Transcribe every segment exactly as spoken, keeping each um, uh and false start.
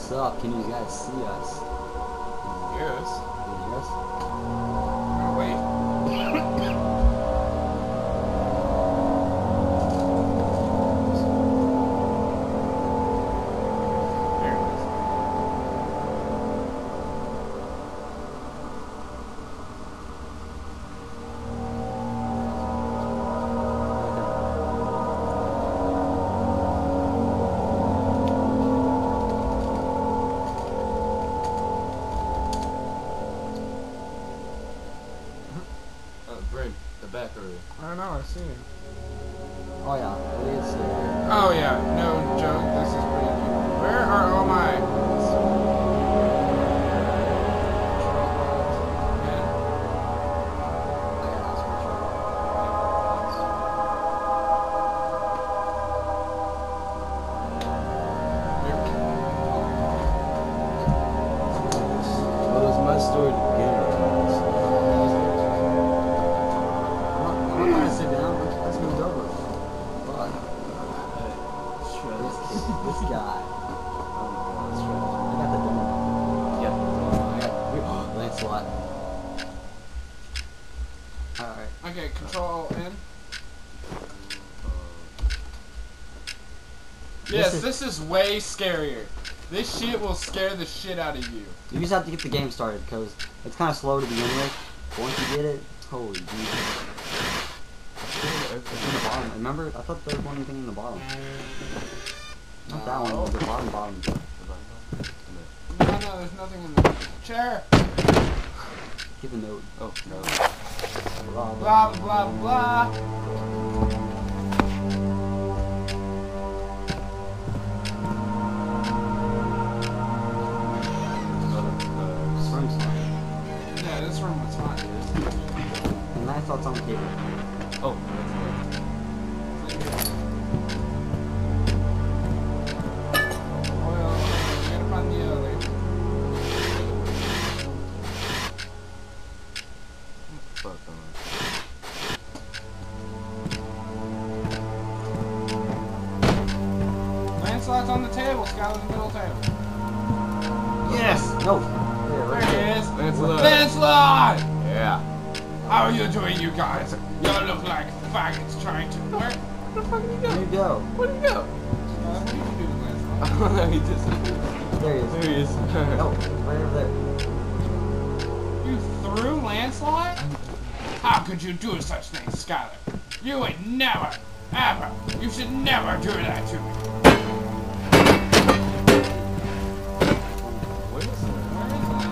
What's up? Can you guys see us? Hear us? Can you hear us? Oh, wait. I don't know, I see him. Oh yeah, it is. Uh, oh yeah, no joke, this is pretty cute. Where are all my... Those mustard games. Sit down. Let's move over. Fuck. This, this guy. I got the demo. Yep. Lancelot. Alright. Okay, control in. Yes, is, this is way scarier. This shit will scare the shit out of you. You just have to get the game started because it's kind of slow to begin with. But once you get it, holy Jesus. It's in the bottom. Remember? I thought there was one thing in the bottom. Not that one. The bottom, bottom. No, no, there's nothing in the chair. Give a note. Oh, no. Blah, Blah, blah, blah. This room's fine. Yeah, this room was fine. And I thought it's on the table. Oh. Lancelot's on the table, Skylar's middle table. Yes! No! There he is! Lancelot! Lancelot! Yeah. How are you doing, you guys? You look like faggots trying to... Where? Where the fuck did he go? There you go. Where did he go? Uh, what do you do, Lancelot? Oh no, he disappeared. There he is. There he is. No, right over there. You threw Lancelot? How could you do such things, Skylar? You would never, ever, you should never do that to me. Where is it? Where is that?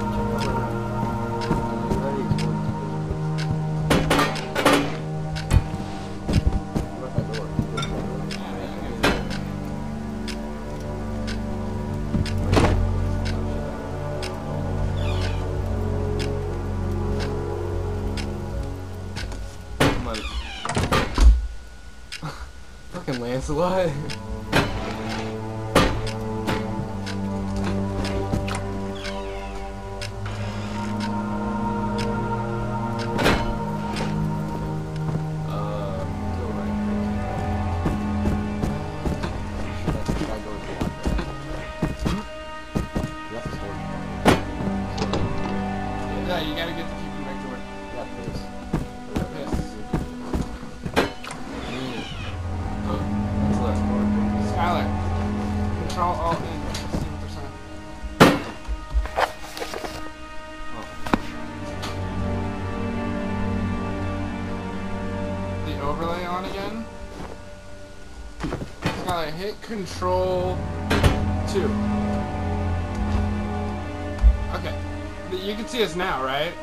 Fucking Lancelot. Yeah, you gotta get the key from back door. Yeah, please. Yes. Skylar, control alt in. Let's see what they're saying. The overlay on again. Skylar, hit control two. Okay. You can see us now, right?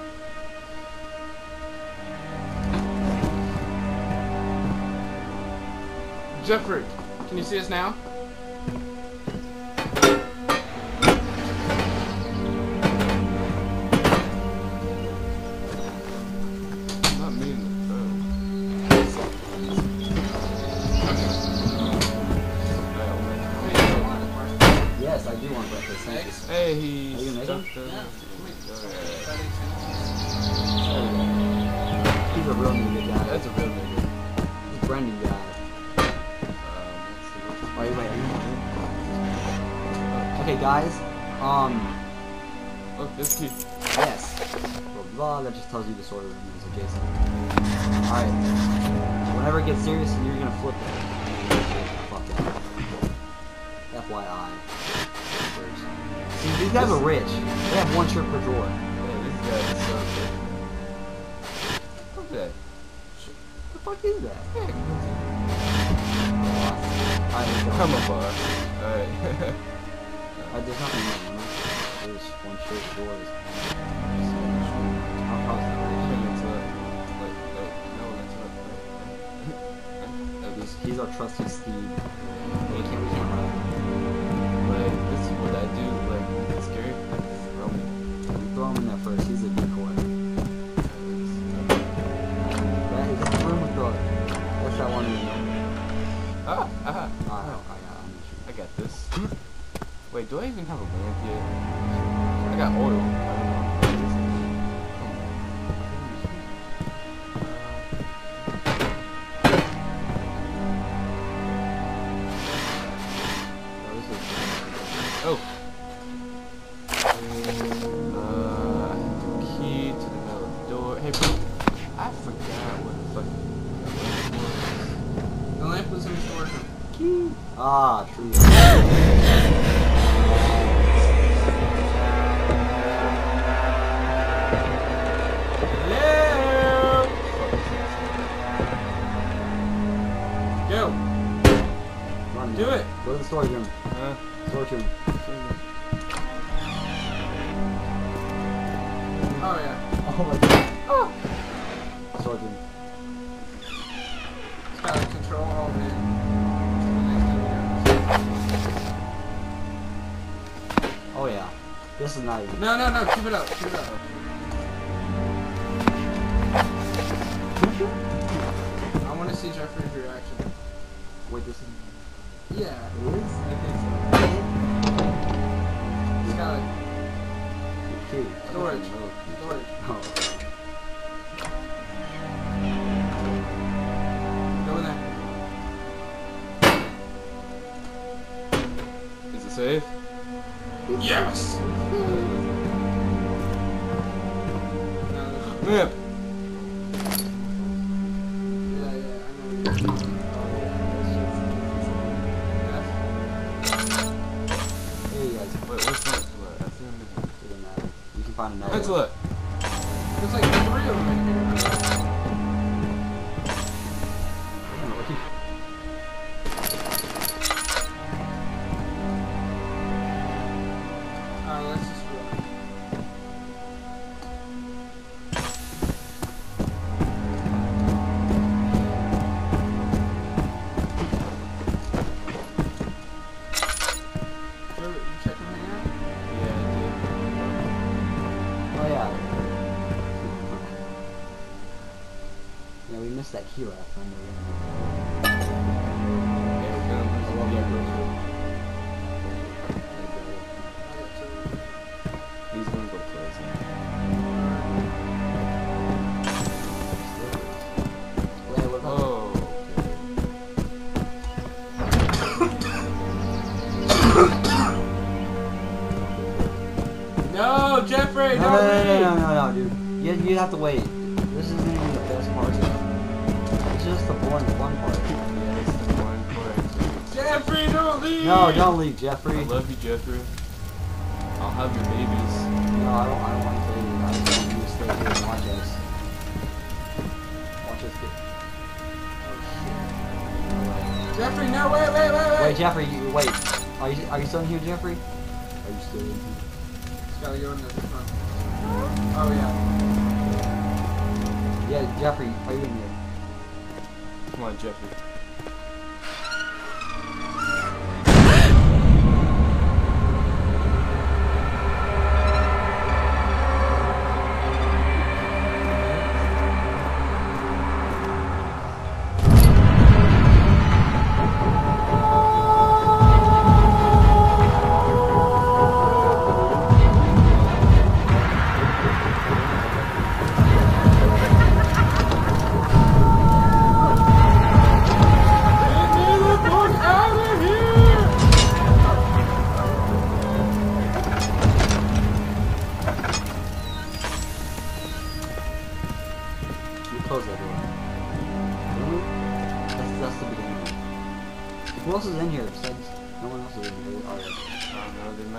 Jeffrey, can you see us now? Not me in the Yes, I do want breakfast. Thank you. Hey, Are he's you making? stuck there. Yeah. He's a real nigga guy. That's a real nigga. He's a Brendan guy. Um, let's see. Oh, you wait. Are you Okay, guys. Um. Oh, this key. Yes. Blah, blah, that just tells you the sort of room is adjacent. Alright. Whenever it gets serious, you're gonna flip it. Fuck that. F Y I. See, these guys are rich. They have one shirt per drawer. Yeah, this guy is so good. What's that? What the fuck is that? Yeah, Alright, let's go. I'm a boss. Alright. Uh, there's nothing more, you know? There's one shirt per drawer. How how's that rich? He's, he's our trusty steed. He can't reach my heart. Like, this is what I do, like, it's scary, like, throw me. We throw him in there first, he's a decoy. That is the room with the... That's that one room. Ah, ah, Ah, ah. I got I'm I got this. Wait, do I even have a lamp yet? I got oil. I don't know. Oh. Uh, key to the metal door. Hey, bro. I forgot what the fuck The lamp was in the storage room. Key. Ah, true. Yeah! Go! Run, Do man. it. Go to the storage room. Huh? Storage room. Oh yeah. Oh my god. Oh. Storage room. It's got to control all of it. Oh yeah. This is not even. No, no, no. Keep it up. Keep it up. I want to see Jeffrey's reaction. Wait, this is. Yeah. It is? I think so. It's got a Key. storage. Oh. Storage. Go in there. Is it safe? Yes! No, Lamp! yeah, yeah, I know what you're doing. Hey guys. Wait, what's that? What? I see him. It doesn't matter. You can find another. Pencil it. There's like three of them in here. Alright, let's just run. You check him here? Yeah, I did. Oh yeah. Yeah, we missed that key last time. Yeah, we're gonna lose a lot of He's gonna go crazy. Wait, what about Oh. No, Jeffrey, No, don't no, no, leave! no, no, no, no, dude. You, you have to wait. This isn't even the best part. It's just the boring fun part. Yeah, it's the boring part. Jeffrey, don't leave! No, don't leave, Jeffrey. I love you, Jeffrey. I'll have your babies. No, I don't. I don't want to leave. I just want you to stay here and watch us. Watch us get. Jeffrey, no, wait, wait, wait, wait! Wait, Jeffrey, you, wait. Are you are you still in here, Jeffrey? Are you still in here? Just gotta go in the front. Oh, yeah. Yeah, Jeffrey, are you in here? Come on, Jeffrey.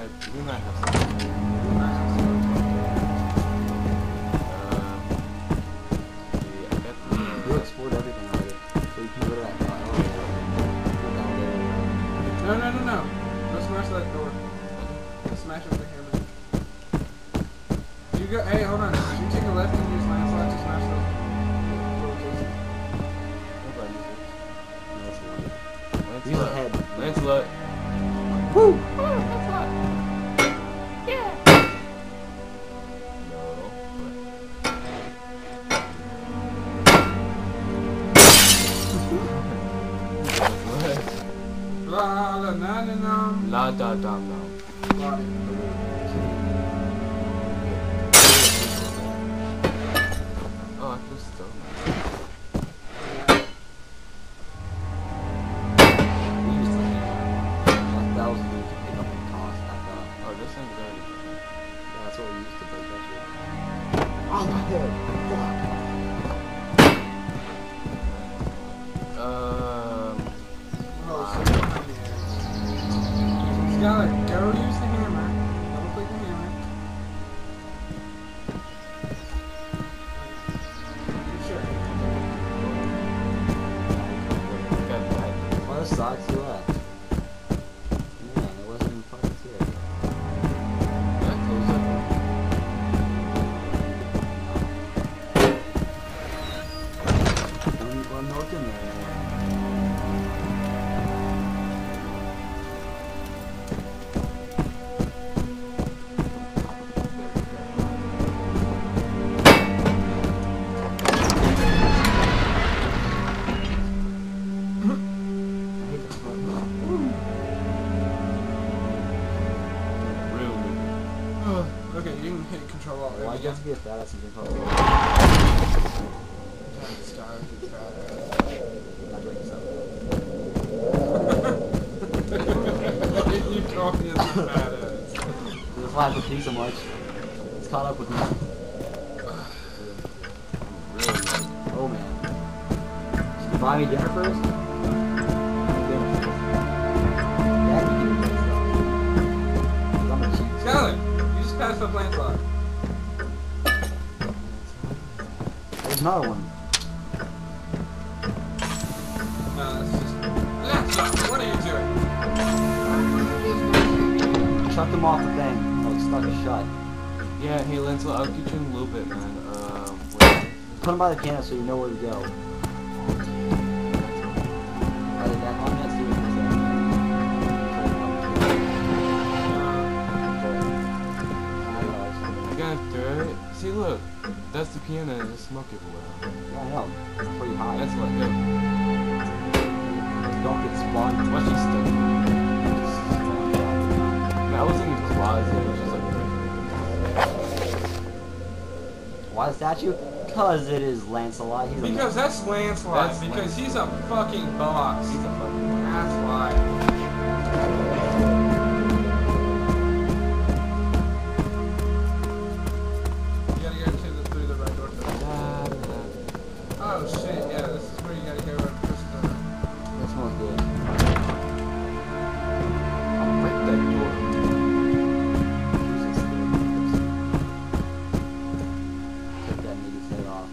might, we might have some. We might have some. Um, yeah, I got the. You explored everything already. So you can go to that file. No, no, no, no. Go smash that door. Go smash it with the hammer. You go. Hey, hold on. Did you take a left and use landslide to smash those? Use a head. Lancelot. Woo! Oh, Lancelot. Yeah. No. La la na na na. La da dum dum. Got it. Oh, I feel so nice. We used to like that was the way to pick up and toss that uh, Oh, this thing's already. yeah, that's what we used to break that shit. Oh my head! Um. Oh, so behind here. Skylar, go use the hammer. Double click the hammer. You sure? Got that. Oh, this sucks. You left. Man, it wasn't even fucking good. That close up. Don't even look in there anymore. Okay, you can hit control alt. Why do you have to be a badass and drink coffee? Skylar, you I'm not drinking something. You called me as a badass. That's why I have to pee so much. It's caught up with me. Oh man. Should you buy me dinner first? Dinner first. Then you can get stuff. 'Cause I'm a cheap. Skylar, you just passed up landslide. There's another one. No, that's just... Landslide, what are you doing? Chuck them off the thing. Oh, it's stuck shut. Yeah, hey Lancelot, I'll get you in a little bit, man. Um, wait. Put them by the piano so you know where to go. Are they back on? Let's see what I gotta throw it. See, look, that's the piano and there's smoke everywhere. Yeah, I know. It's pretty high. That's what, go. Don't get spawned. Watch you stuck. That was in the closet, which is like Why the statue? Because it is Lancelot. He's a Because that's Lancelot, That's because he's a fucking boss. He's a fucking. That's why. You gotta go to the, through the right door. da, da, da. Oh shit, yeah, this is where you gotta go and push the... That smells good. I'll break that door. Take that nigga's head off.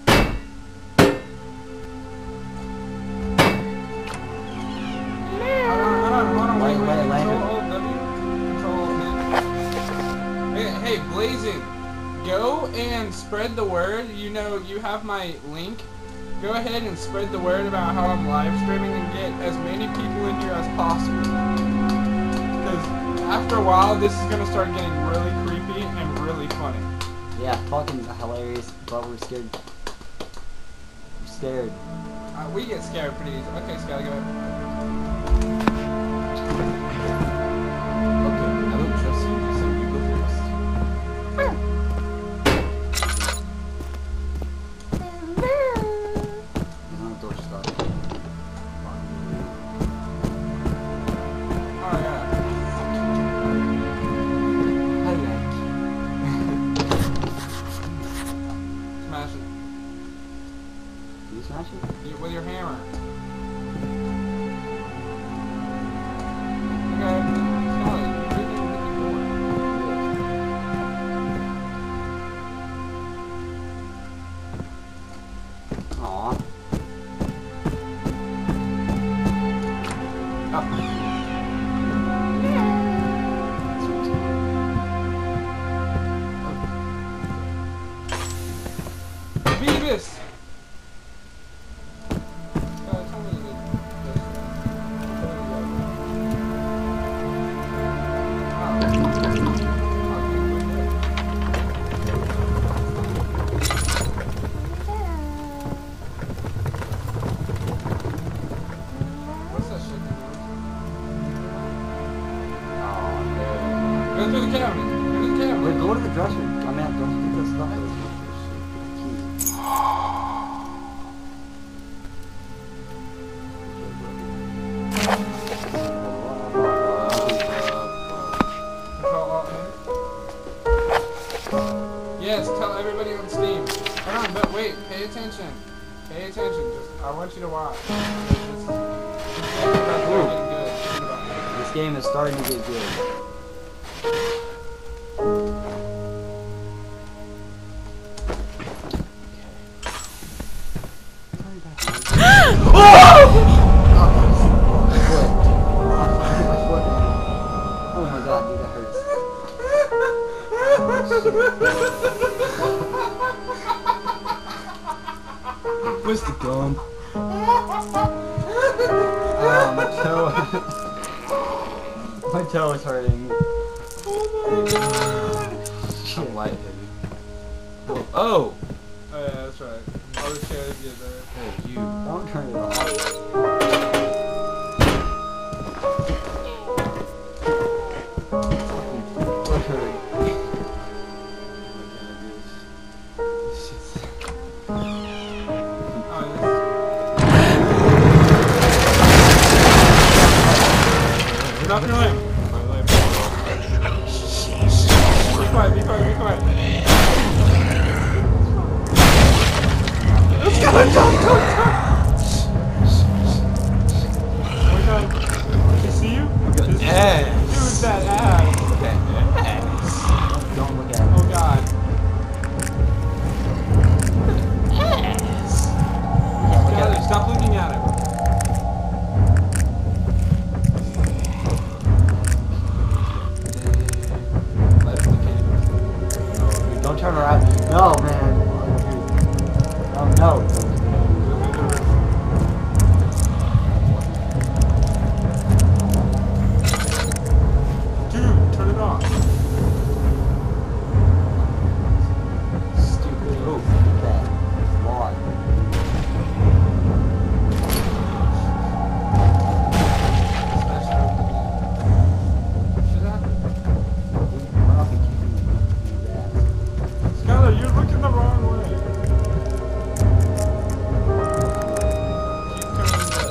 Hold on, hold on, hold on, wait, Wait, wait, wait, Control wait. Alt W. Control Alt Hit. Hey, hey, Blazing, go and spread the word. You know, you have my link. Go ahead and spread the word about how I'm live streaming and get as many people in here as possible. Because after a while, this is gonna start getting really creepy and really funny. Yeah, fucking hilarious, but we're scared. We're scared. Uh, we get scared pretty easy. Okay, Scotty, go ahead. Okay, I don't trust you, so you go first. You don't have door stuff. Oh yeah. I like Smash it. Can you smash it? You, with your hammer. Go through the cabinet. Go to the cabinet. Wait, go to the dresser. I mean, don't do the stuff. That was Yes, tell everybody on Steam. Hold on, but wait, pay attention. Pay attention. Just, I want you to watch. This, this game is starting to get good. Oh my god, dude, that hurts. Where's the gum? Oh, my toe. My toe is hurting. Oh my god. I'm lightheaded. Oh! Oh! Oh yeah, that's right. All the chairs get there. Hey, you. Don't turn it off. What's hurting? Stop your lamp. Be quiet, be quiet, be quiet. Let's go, go, go, go! Oh my god. Can you see you? Good ass. Dude, that ass. That ass. Don't look at it. Oh god. Ass. Skyler, stop looking at it. Don't turn around. No, man. Oh, no. Dude, turn it off. Stupid. Oh, that. Lord. Skyler, you're looking the wrong way. Keep turning that.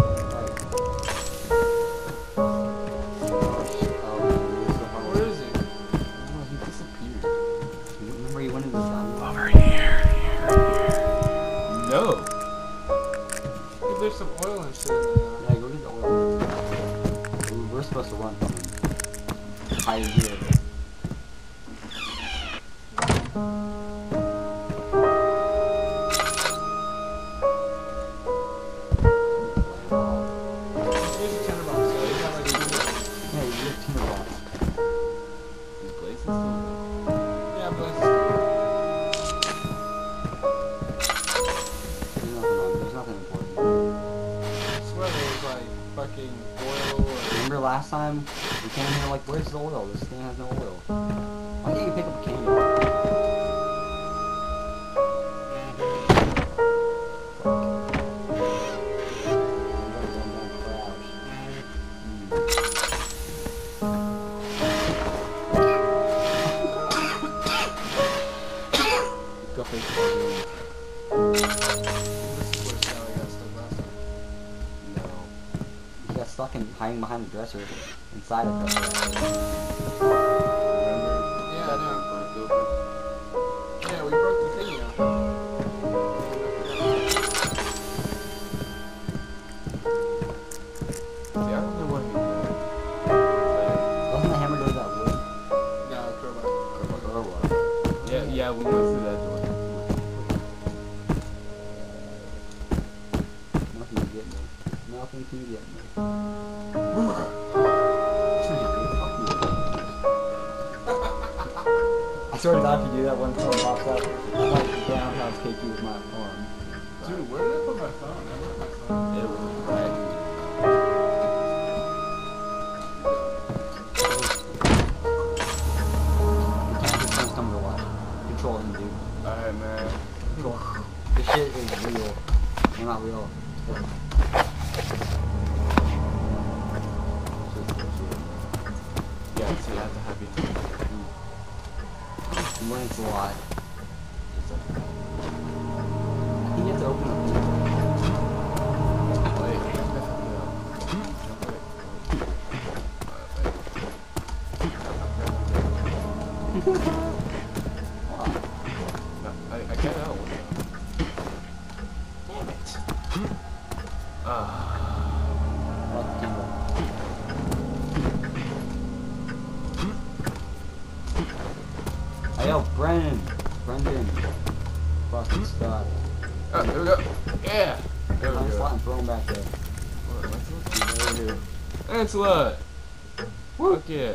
Where is he? Oh, he disappeared. Remember he went into the diamond? Over here. No. Dude, there's some oil and shit in there. Yeah, go get the oil. Ooh, we're supposed to run from him. Hide here. Here's a tinder box, so you got like a tinder box. Yeah, you get tinder box. Is Blaze still there? Yeah, but it's There's nothing on. There's nothing important. I swear there was like fucking oil or... Remember last time we came here like, where's the oil? This thing has no oil. Why can't you pick up a candle? Go face the room. This is where Sally got stuck last time. No. He got stuck in hiding behind the dresser inside a dresser. Yeah, I know. Yeah, we broke the thing out. See, I don't know what he Wasn't the hammer door that wood? No, crowbar. Or what? did. Yeah, yeah, we went through that door. Nothing to get me. Nothing to get me. I swear to God, if you do that when someone pops up, I'm like downtown cake you with my arm. Dude, where did I put my phone? I left my phone. It was right. You can't just turn some to life. Control him, dude. Alright, man. Control. This shit is real. Well, not real. Yeah, See, I have to have you do When it's a lot. I think you have to open up. Wait, I, I can't out. Damn it. Ah. Hey, yo, Brennan. Brendan. Across the sky. Oh, there we go. Yeah. There we Nice go. slot and throw him back there. What, Lancelot? Lancelot! Fuck yeah.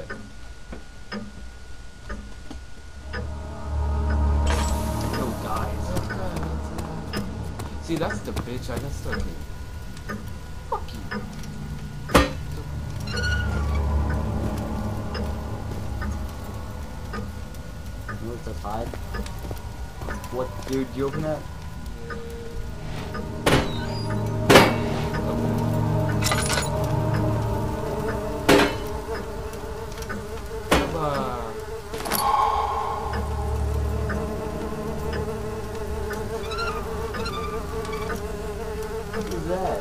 Oh, guys. See, that's the bitch I got stuck in. Fuck you. You know what's hide? What, dude, you open that? Come on. What is that?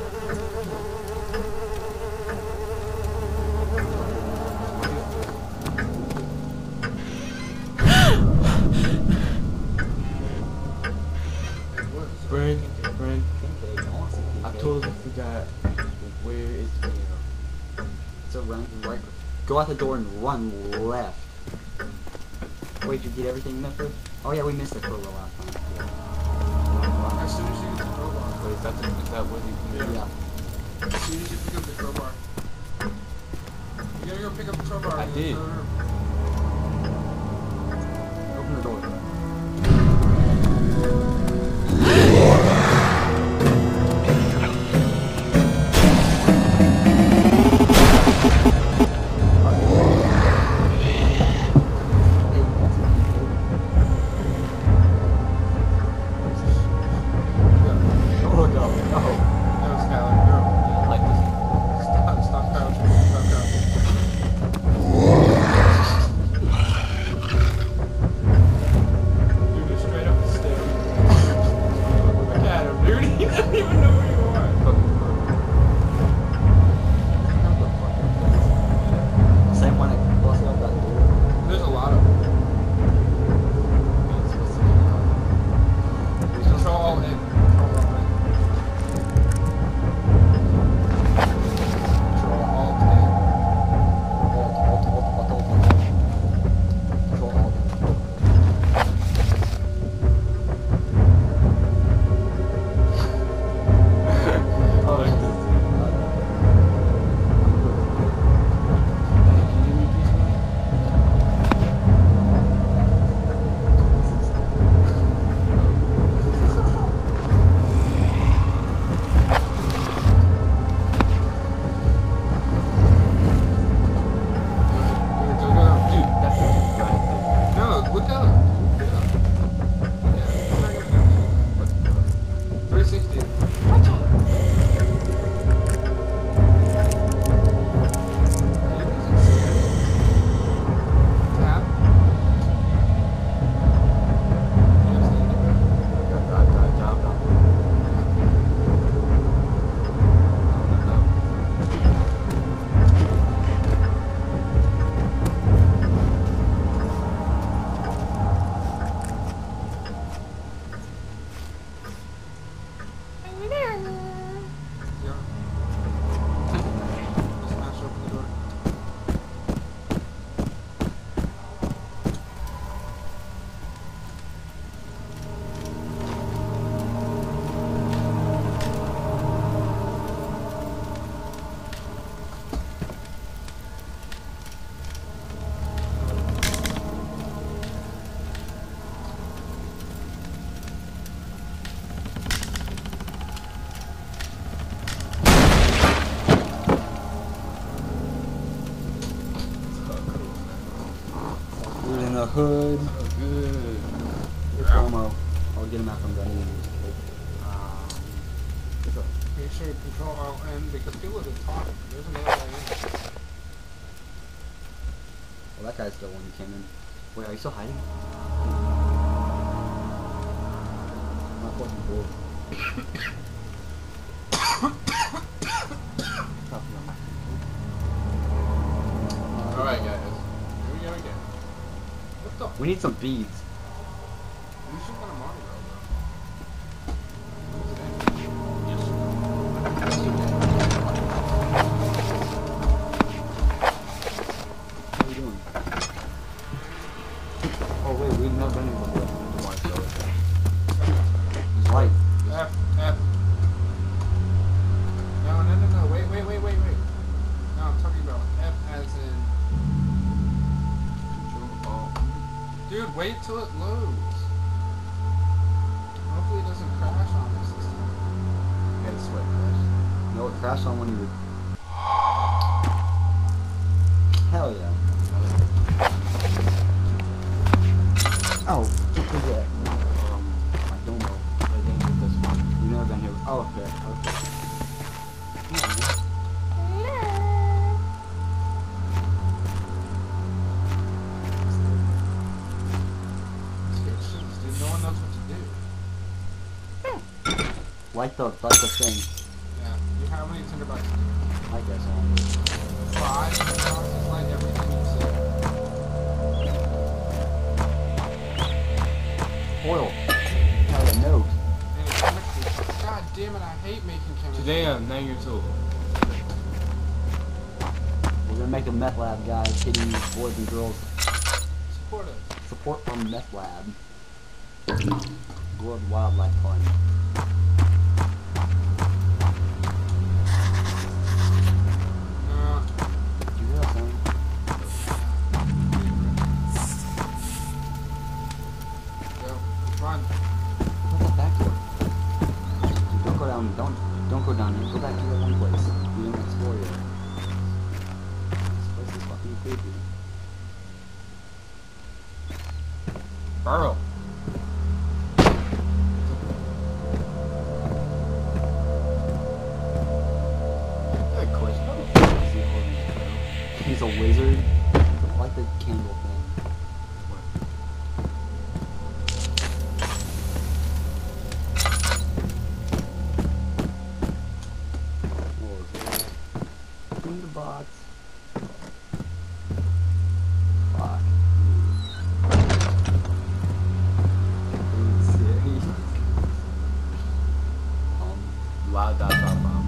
Friend, friend, Pancake. I want some I pancake. totally forgot. Where is the It's a run right. Go out the door and run left. Wait, did you get everything, Mister? Oh yeah, we missed the crowbar last time. Yeah. As soon as you get the crowbar. Wait, is that, the, is that what you can do? Yeah. As soon as you pick up the crowbar. You gotta go pick up the crowbar. I in the did. other room. Open the door. Oh no, no. No, Skylar, girl. Like this. Stop, stop crouching. Stop crouching. Dude, just straight up the stairs. Look at him, dude. He doesn't even know where you are. Same one that busted out that door. There's a lot of them. Control all in. Control all in. Control all in. Alt, alt, alt, alt, alt, alt. Control alt. I like this. Go, go, go. Dude, that's the dude right there. No, look at him. Look at him. Yeah, I'm not gonna do it. three sixty. Tap. Yes, God, God, God, God, God. yeah. Just smash open the door. Dude in the hood. Oh, good. Your promo. I'll get him out from the knees. Um, make sure you control Alt N because people have been talking. There's another guy in there. Well, that guy's still one who came in. Wait, are you still hiding? My fucking cool. Alright, guys. Here we go again. What the? We need some beads. We should get a Mario, How are you doing? Oh wait, we've never been here before. Light. F, F. No, no, no, no. Wait, wait, wait, wait, wait. No, I'm talking about F as in. Dude, wait till it loads. Hopefully it doesn't crash on us this time. Yeah, it's sweat crash. No, it crashed on when you were. Hell yeah. Oh, what is that? Um, I don't know. I think with this one. You've never been here. Oh, okay. Okay. Scared shitless, dude. No one knows what to do. Like the, like the thing. Yeah. You how many tinderboxes? I guess I'll. Five tinderboxes, like everything you see. Oil. Hell yeah, no. And it's chemically. God damn it, I hate making chemistry. Today I'm nine years old. We're gonna make a meth lab, guys. Kiddies, boys and girls. Support us. Support from meth lab. World Wildlife Fund. Uh, Did you hear that sound? go. Run. What's that back door? Dude, don't go down. Don't don't go down here. Go back to that one place. We didn't explore yet. This place is fucking creepy. Burrow. Good question. How the fuck is he holding this burrow? He's a wizard. I like the candle thing. What was it? In the box. Fuck. Being serious. Um, Loud dot dot bomb.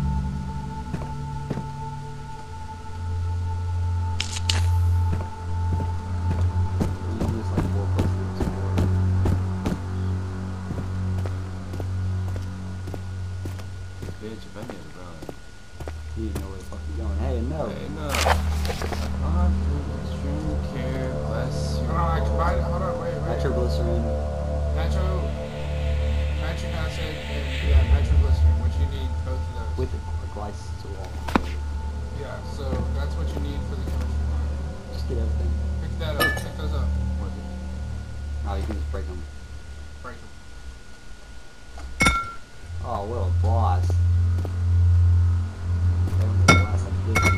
we use like four places to explore. Bitch, if I need to run. You didn't know where the fuck you're going. Hey, no. Hey, no. On stream care, bless you. Hold on, I can buy it. Hold on, wait, wait. Nitroglycerin. Nitro. Nitric acid and yeah, nitroglycerin, which you need both of those. With a glycerol. Yeah, so that's what you need for the chemistry line. Just get everything. Pick that up. Pick those up. What is it? Oh, you can just break them. Break them. Oh, what a boss. That was the last I did. Hold on.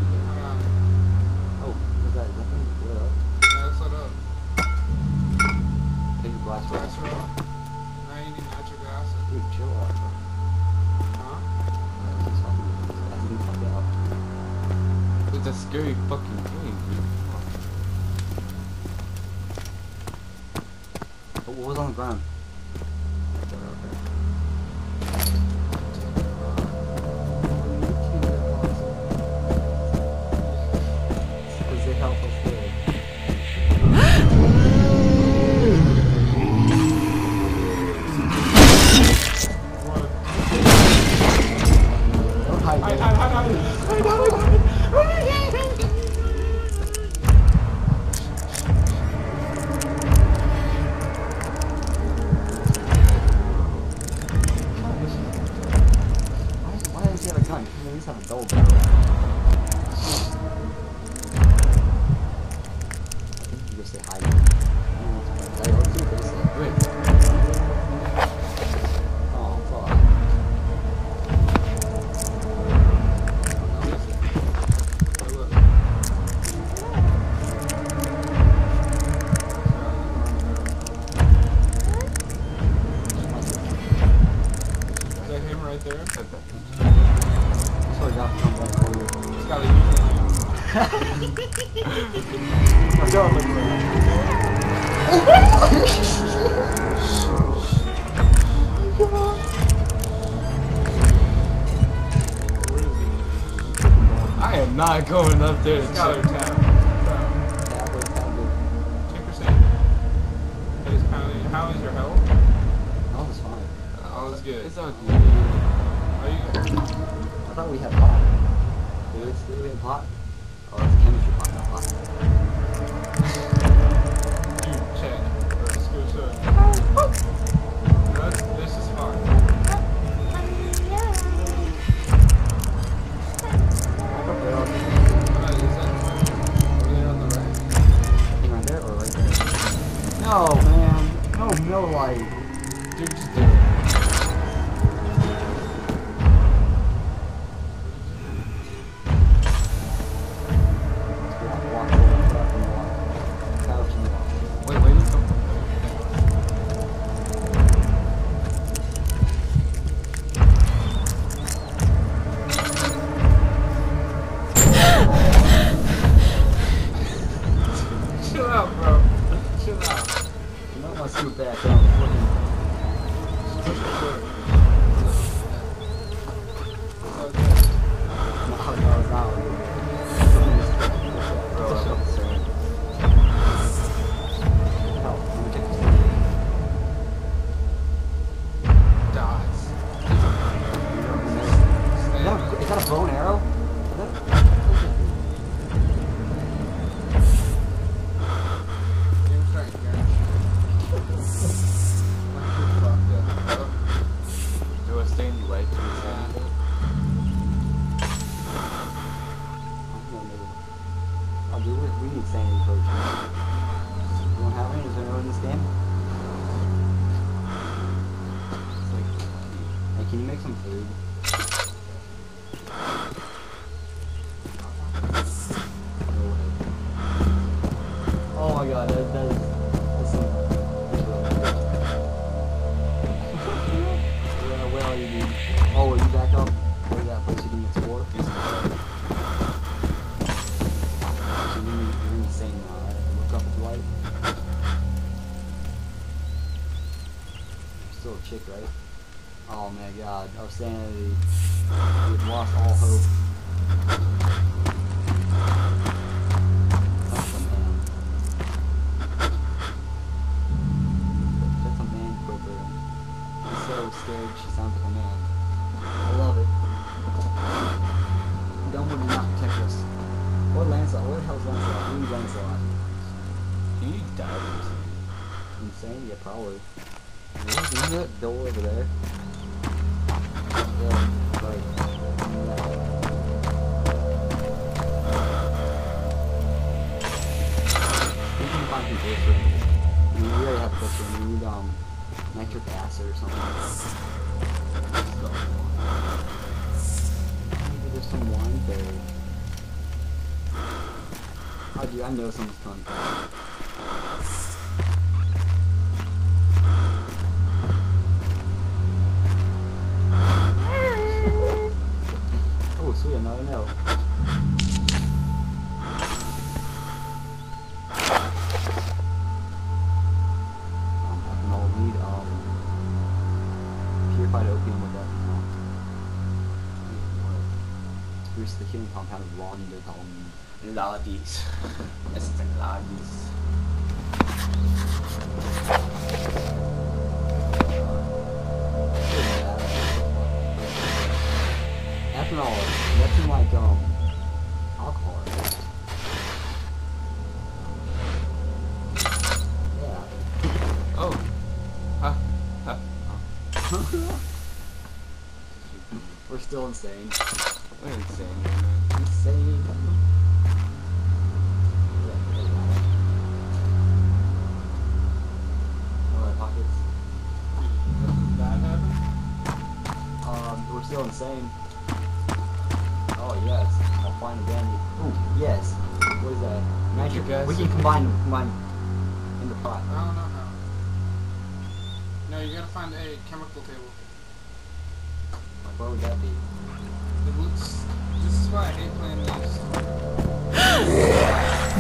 Oh, what's that? Is that thing lit up? Yeah, let's let up. Take your glass roll. Glycerol. Now you need nitric acid. Dude, chill out, bro. Huh? That's fucking- that's me fucked up. It's a scary fucking thing, dude. Oh, what was on the ground? Because they help us live. Don't hide Hide, there. hide, hide, hide. Why, why does he have a gun? He at least have a double barrel. I don't look around. I am not going up there to Got her check. tab. Tap it, tap it. Check her save. It is pounding. How is your health? Oh, it's fine. All is good. It's all good. Are you good? I thought we had pot. Did we, did we have pot? Oh, it's chemistry pot, not pot. Dude, check. Let's go show. No, this, this is fine. Uh, is that over there on the right? Thing right there or right there? No, man. No, no light. Dude, just do it. Walk, walk over the truck and walk. Couch and walk. Wait, wait, come. Chill out, bro. Chill out. You might want to scoot back down. Just push the foot. Okay. No, no, it's not. Bro, I felt sad. Help, let me check this Dots. Is that a, is that a bow and arrow? Is that, Game strength, Garen. Like you're fucked up, bro. Do I stay in the light to the sand? oh, dude, we, we need sanity potions. You don't have any? Is there no in this game? It's like, Hey, can you make some food? No way. Oh my god, that, that is... That's some... Yeah, where are you, dude? Oh, are you back up? Where's that place you can explore? So you're, you're insane now, right? Look up at the light. You're still a chick, right? Oh my god, our sanity. We've lost all hope. That's a man. That's a man quicker. She's so scared, she sounds like a man. I love it. Dumbledore did not protect us. What Lancelot? Where the hell's Lancelot? We need Lancelot. can you dive Insane? Yeah, probably. Isn't that door over there? Yeah, right. We can find some glycerin. I mean, we already have glycerin. We need, um, nitric acid or something. So, maybe there's some wine there. Oh, dude, I know someone's coming. Oh, sweet, another no. Um, ethanol, we need, um, purified opium with ethanol. Boost the healing compound of raw Neanderthal. Ladies. It's the ladies. Ethanol, that's in like, um, alcohol, right? Yeah. Oh. Huh. Huh. We're still insane. We're insane, man. Insane. More pockets. Nothing bad happened? Um, we're still insane. Oh yes, I'll find a bandy. Ooh, yes. What is that? Magic. guys- We can combine them, combine in the pot. I don't know how. No, you gotta find a chemical table. Like, what would that be? It looks. This is why I hate playing these.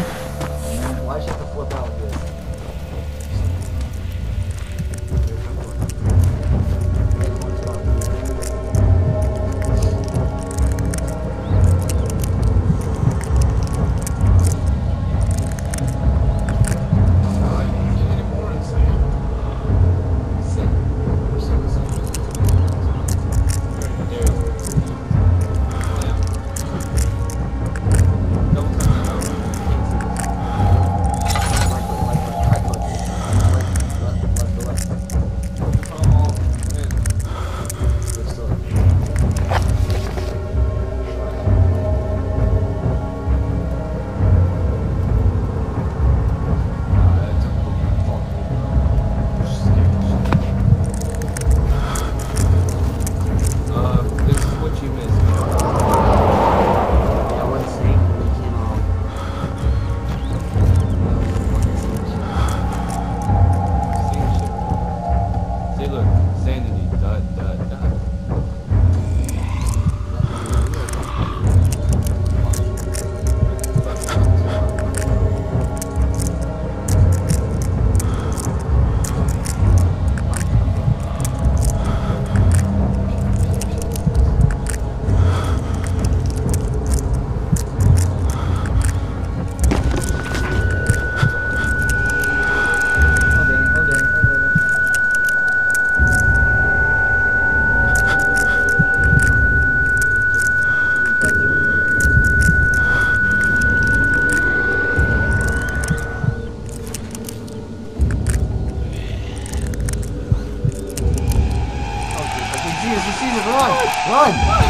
Run!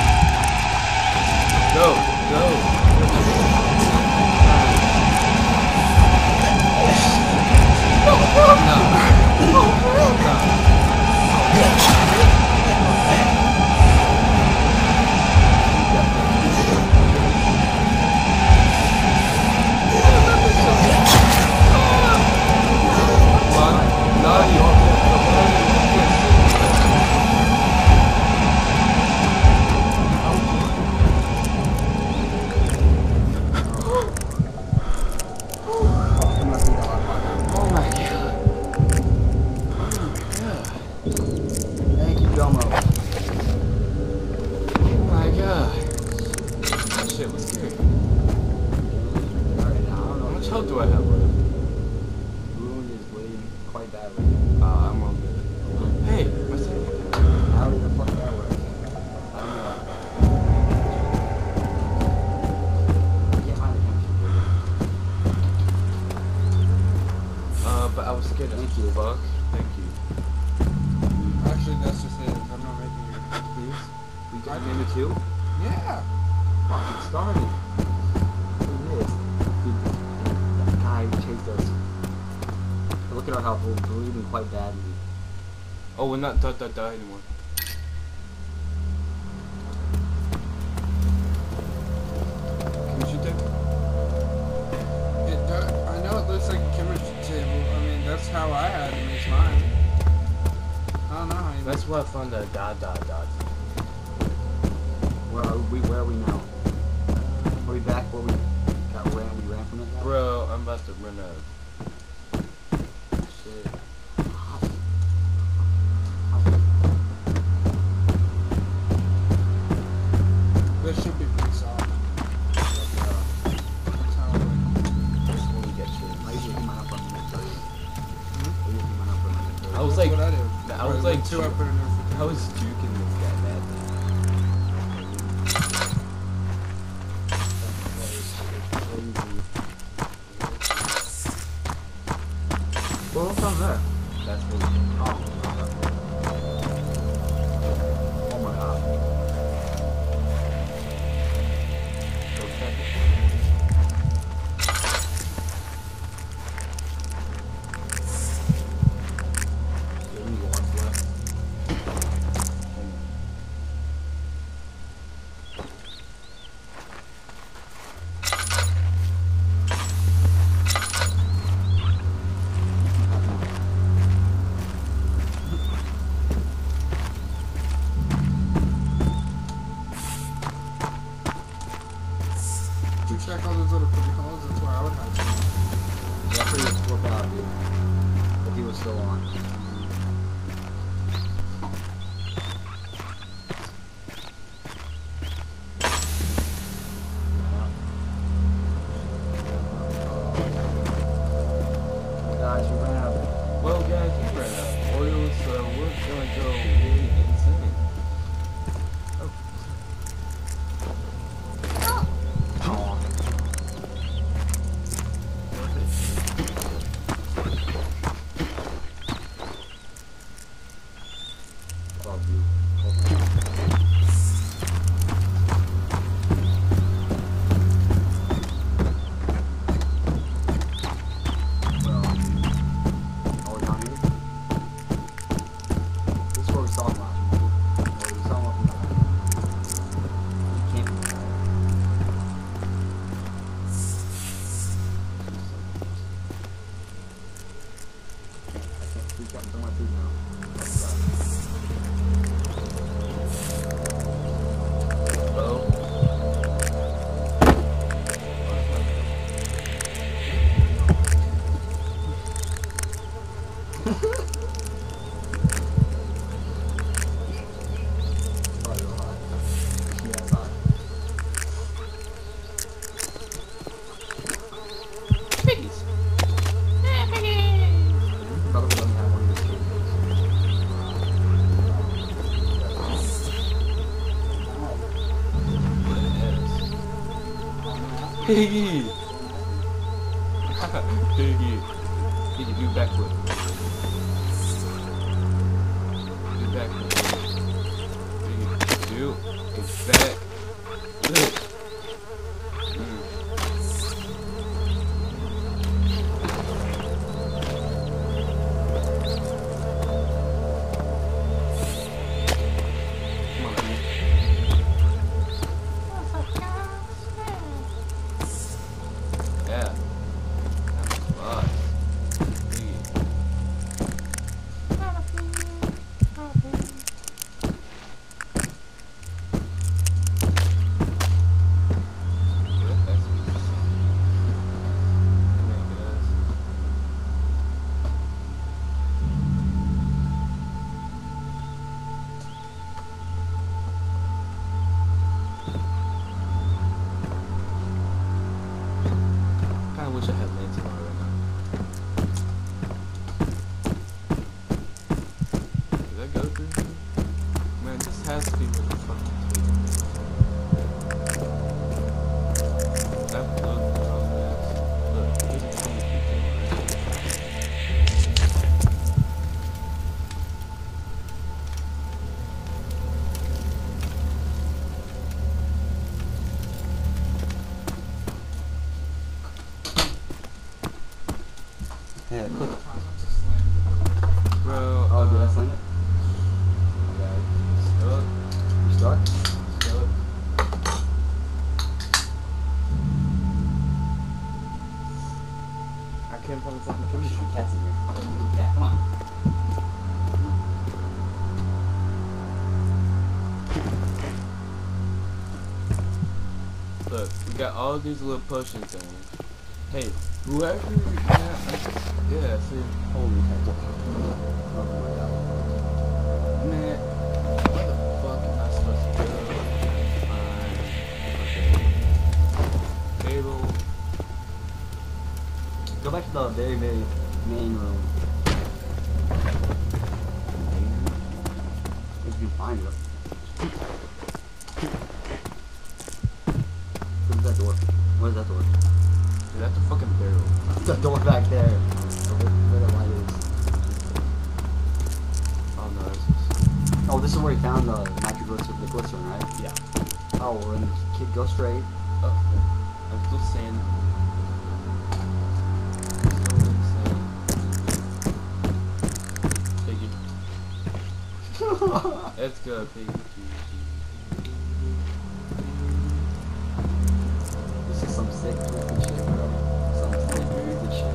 Go, go. Quite badly. Oh, we're not dot dot dot anymore. Can you shoot that? It does. I know it looks like a chemistry table. I mean, that's how I had to make mine. I don't know how you That's where I found the dot dot dot. Where are we? Where are we now? Are we back where we got ran? We ran from it. Now? Bro, I'm about to run out. Shit. This should be pretty solid. That's how it Just when we get shit. I usually hit mine up on minute thirty. I usually hit mine up on minute thirty. I was like, what I do. I was like, two up and I was juking this guy badly. Well, what's on there? That's what. Oh. Oh my god. Go check it. Give me one left. check all those little pretty holes, that's where I would have to. Jeffrey would flip out, dude. If he was still on. Guys, we ran out. Well, guys, we ran out of oil, so we're gonna go really insane. Oh. Piggy! Piggy! Piggy, do backflip. Do backflip. Piggy, do You exact. Mm. Come on, baby. Yeah. That's fun. I wish I had lanes on right now. Did that go through here? Man, this has to be where the fucking tape is. That blue girl is. Look, there's a couple people right Yeah, click. Bro, Oh, did I uh, slam it? yeah, stuck. You stuck? Stuck. I can't find the fucking camera. Shoot cats in here. Yeah, come on. Look, we got all these little potion things. Hey, whoever, yeah, yeah, see, Holy heck. man, where the fuck am I supposed to go? Fine, okay. Table. Go back to the very, very main room. If you can find it. Where's that door? Where's that door? Dude, that's a fucking barrel. The door back there. Where the light is. Oh no, this is. Oh, this is where he found the magic glycerin, the glycerin, right? Yeah. Oh, well, then kid, go straight. Oh, I'm still saying. Still saying. Piggy. Let's go, piggy. This is some sick twisted shit, bro. Some sick twisted shit.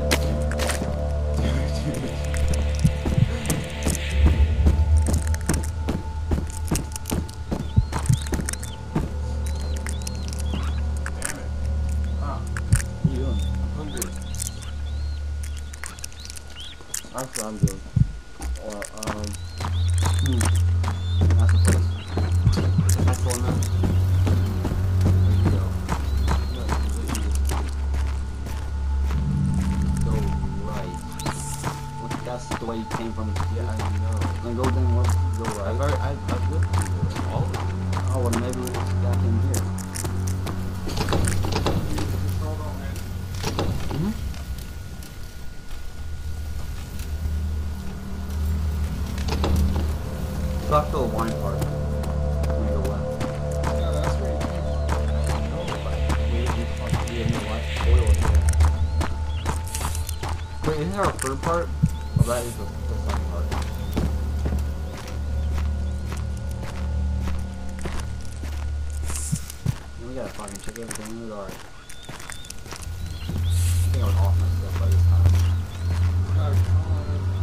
Damn it. Oh. What are you doing? Hungry. That's what I'm doing. Or, um... Hmm. That's the place. That's the one now. There you go. No, Go right. What, that's the way you came from. yeah, I know. Then go then what? Go right. I've already, I've, I've looked through it. All of it. Oh, well maybe it's back in here. Hold on, man. Mm-hmm. Back to the wine part. When you go left. No, that's where you came No, like, we, we, fuck- we have no light oil in here. Wait, isn't there a third part? Oh, that is the, the second part. Then we gotta fucking check everything in the dark. I think I was off my stuff by this time. Oh, come on.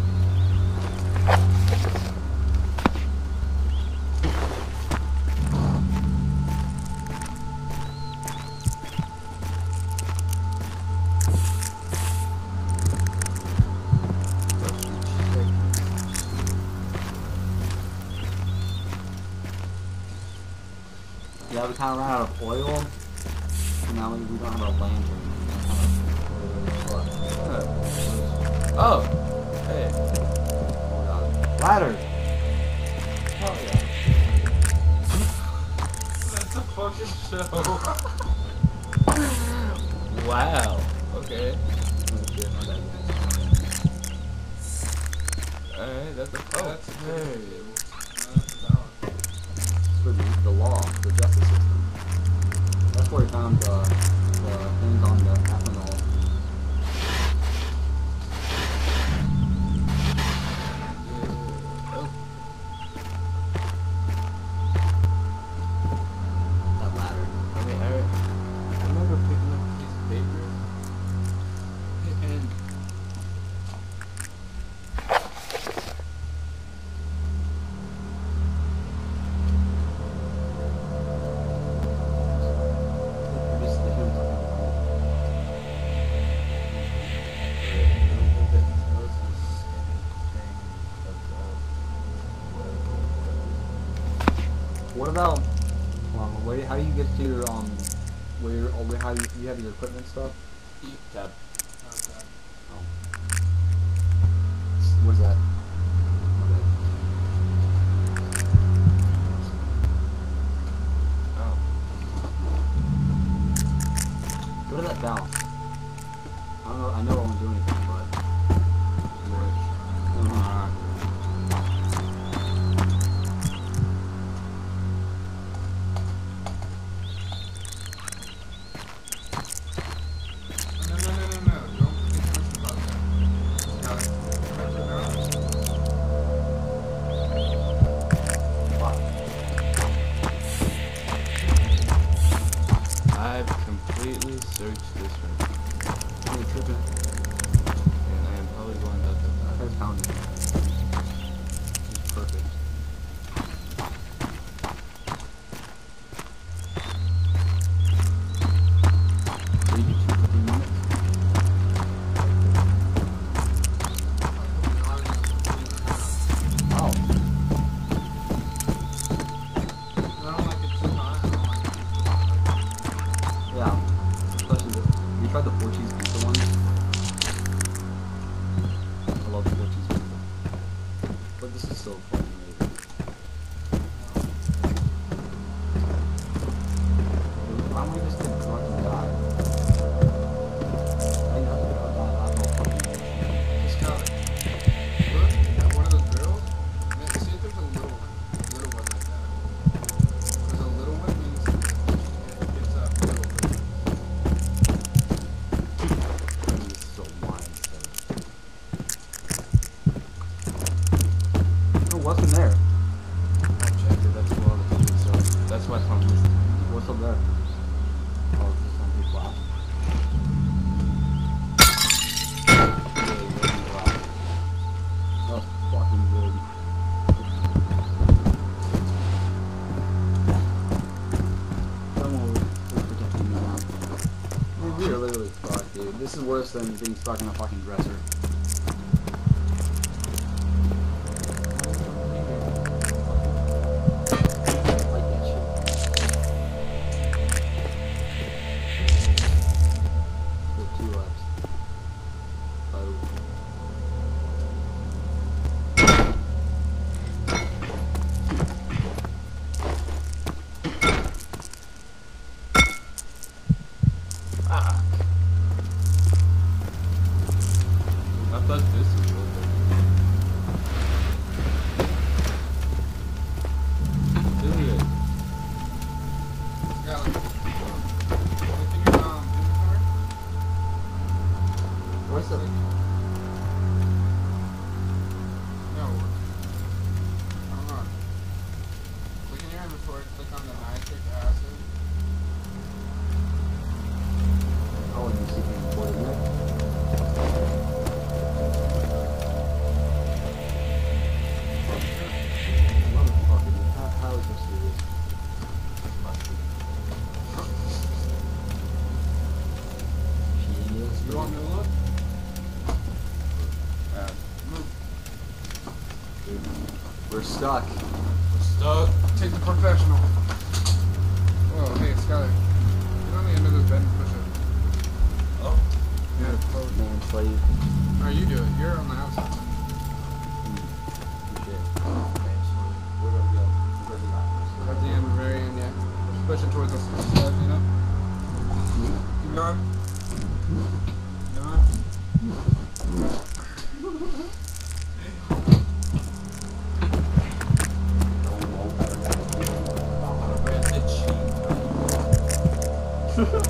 Yeah, we kind of ran out of oil. And now we, we don't have a lantern. Oh! Hey. Ladder! Oh yeah. That's a fucking show. Wow. Okay. Oh shit, my bad. Alright, that's a. Oh, That's hey. That's about it. For the, the around the, the things on the ethanol. Oh. That ladder. I mean, I, I remember picking up a piece of paper. And Just the hymns. What about, um, where, how do you get to your, um, where, your, oh, where how you, you have your equipment stuff? tab. Okay. Oh. What's that? Okay. Oh. What is that valve? I don't know, I know it won't do anything, but... Alright. No, no, no, no, no. Don't pay too much about that. Got it. Press it down. I've completely searched this room, You're tripping. and I am probably going back up. I found it. It's perfect. Three to two fifteen minutes. Oh. I don't like it too hot. I don't like it too hot. Yeah. Especially the, have you tried the four cheese pizza ones? I love the four cheese pizza. But this is so fucking amazing. Why don't we just get drunk and die? I know, I'll die. I'll go fucking amazing. Just got it. Look at one of the drills. Man, see if there's a little one. Little one like that. There's a little one means it gets up little bit. This is so wide, so. Oh, what's in there? I checked it, that's where all the things are. That's why I'm listening. What's up there? Oh, it's just empty flash. Really, really flash. That's fucking good. Someone was protecting me now. Dude, we are literally fucked, dude. This is worse than being stuck in a fucking dresser. I like that shit. With two left. Oh. Ah. I thought this was open. Dude. Got it. Look in your um, inventory. What's the... No. Hold on. Look in your inventory. Click on the nitric acid. Oh, and you see me boiling it. Motherfucker, dude. How, how is this serious? Genius, You want me dude. to look? Yeah. Move. We're stuck. We're stuck. Take the professional. Whoa, hey, Skyler. Get on the end of this bed and push it. Oh. Yeah, close. Man, slave. Alright, you do it. You're on the outside. Shit. Where do I go? Where's the map? At the end, very end, yeah. Push it towards us. Stuff, you know? Keep going. Keep going. Red itchy.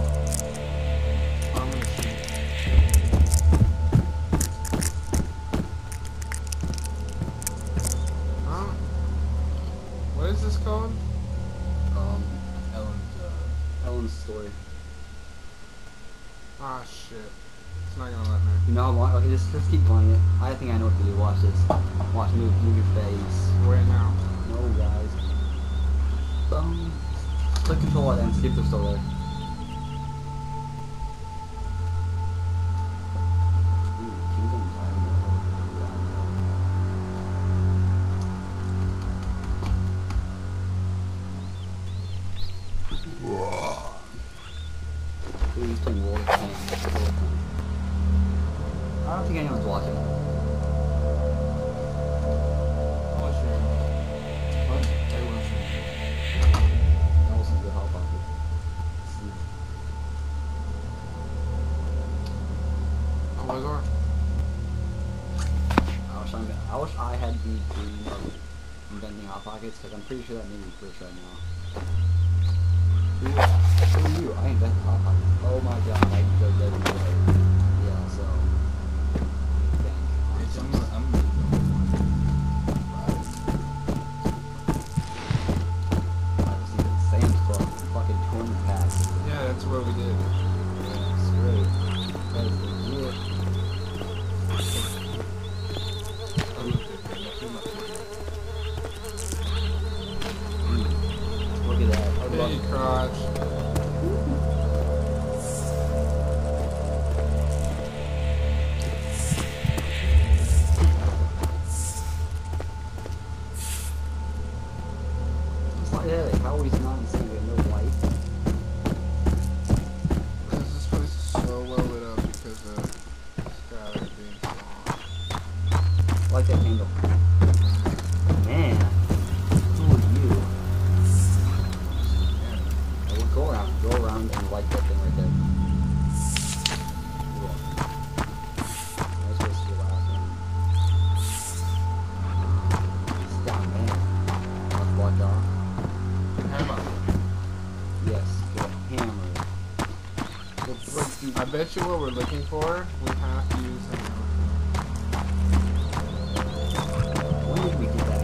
shit. It's not gonna let me. You know what? Okay, just, just keep playing it. I think I know what to do. Watch this. Watch, move, move your face. Where now? No, guys. Boom. Click control and skip the still there. He's playing World of Tanks. I don't think anyone's watching. Oh shit. What? Everyone's That was some good help on it. Oh my god. I was trying to, I wish I had the dream of inventing hot pockets because I'm pretty sure that made me glitch right now. Who, who are you? I invented hot pockets. Oh my god, I can go dead and go. Yeah, so. Dang. Bitch, I'm, I'm really I was even Sam's Club, fucking twin pass. Yeah, that's what we did. That's great. That is legit. Mm. Look at that. I love Hey, it. crotch. It's like, yeah, like, how are we not insane? We have no light. Because this place is so well lit up because of Skylar being so on. I like that candle. Man, who are you? Yeah. Well, go around, go around and light that thing right there. Yeah. That was supposed to be the last one. It's down, man. Let's block off. Hammer. Yes, get a hammer. Let's break the I bet you what we're looking for, we have to use a hammer. When did we get that?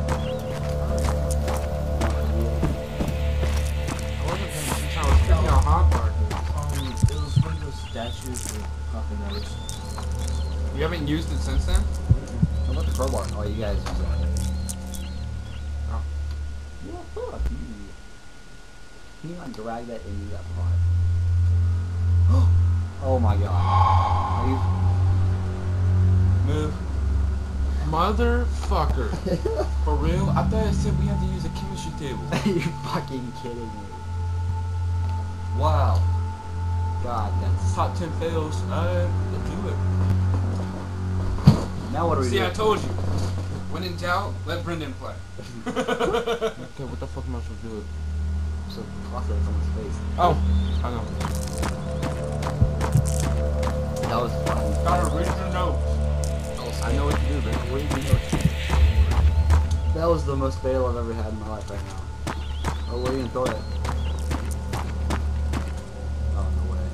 I wasn't paying attention, I was picking out hot pockets. Um, it was one of those statues with popping nose. You haven't used it since then? How about the crowbar? Oh, you guys use that. Oh. Yeah, fuck you. Can you not drag that into that pot? Oh my god. Are you... Move. Motherfucker. For real? I thought it said we had to use a chemistry table. Are you fucking kidding me? Wow. God, that's... Top ten fails. Uh, let's do it. Now what do we See, do? I told you. When in doubt, let Brendan play. Okay, what the fuck am I supposed to do? So toss it in someone's face. Oh, I know. That was fun. Gotta read your notes. I know what to do, man. What do you do? That was the most fail I've ever had in my life right now. Oh, where are you gonna throw it? Oh, no way.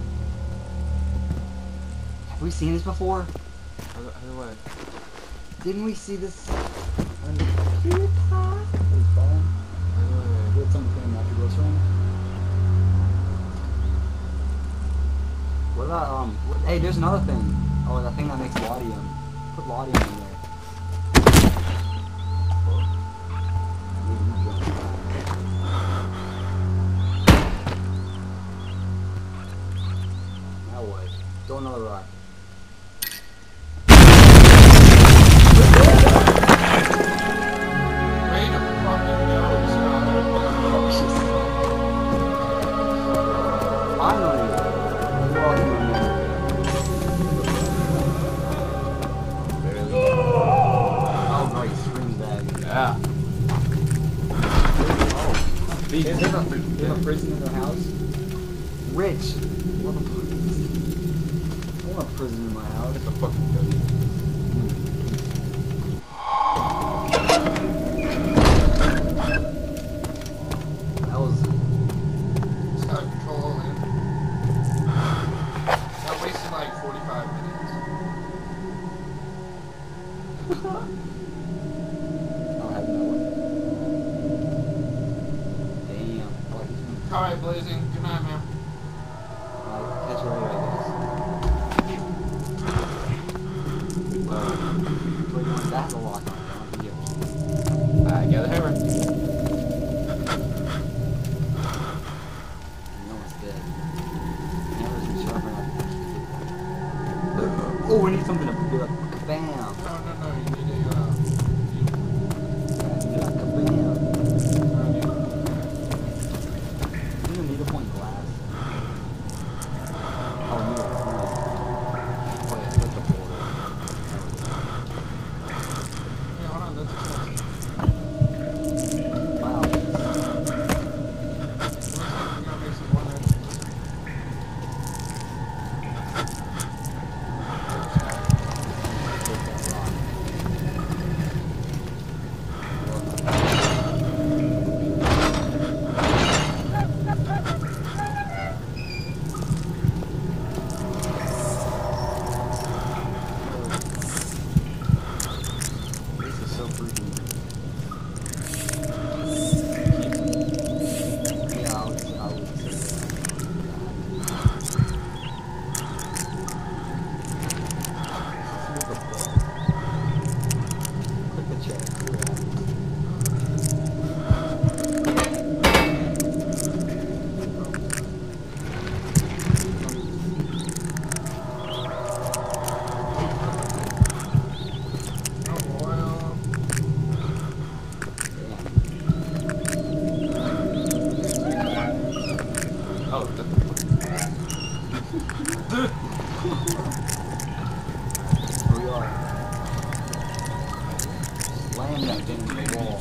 Have we seen this before? How, how do I? Didn't we see this on the computer pod? It was fun. How do I? We had someone playing Natural Ghost Ring. What about, um, what, hey, there's another thing. Oh, that thing that makes laudium. Put laudium in there. Now what? Throw another rock. Way to fucking go, Finally! You all do it. Oh, nice. Screams that. Yeah. Oh. They have a, they have a prison in their house? Rich! What the fuck is this? I want a prison in my house. It's a fucking W. That was... Just gotta control all in. That wasted like forty-five minutes. I'll have that one. Damn. What is it? Alright, Blazing. Good night, man. Uh, catch you later, I guess. Wait, no, that's a lock on it. I don't think you I got the hammer. No one's dead. Hammer's been sharper than I Oh, we need something to do like kabam. No, no, no, you need a, uh, you, Yeah, we need a kabam. uh, you, You need a needle point glass. Oh, needle point. Oh, yeah, that's the border. hey, hold on, that's expensive. Wow. It looks like we're gonna make some more magic. This is so freaking. Yeah, I would say, I would say that. Let's move the ball. Click the check. See what happens. Oh, well. Oh, the Here we are. Slam that thing in the wall.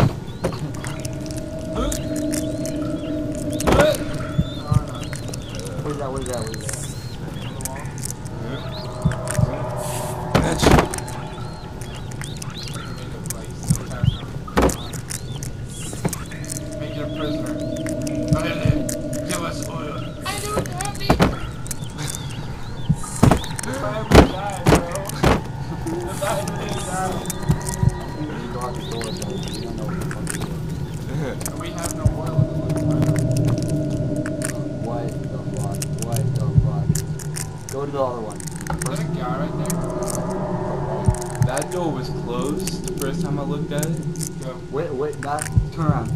Huh? Huh? Oh, no. What is that? What is that? What is that? On the wall. That's You made it, like, so fast now. Make it a prisoner. Go ahead and give us oil. I don't have it. If I ever die, bro. If I ever die. You just go out the door, so you don't know what the fuck to do. And we have no oil in the list. What the fuck? What the fuck? Go to the other one. Is that a guy right there? That door was closed the first time I looked at it. Go. Wait, wait, that. Turn around.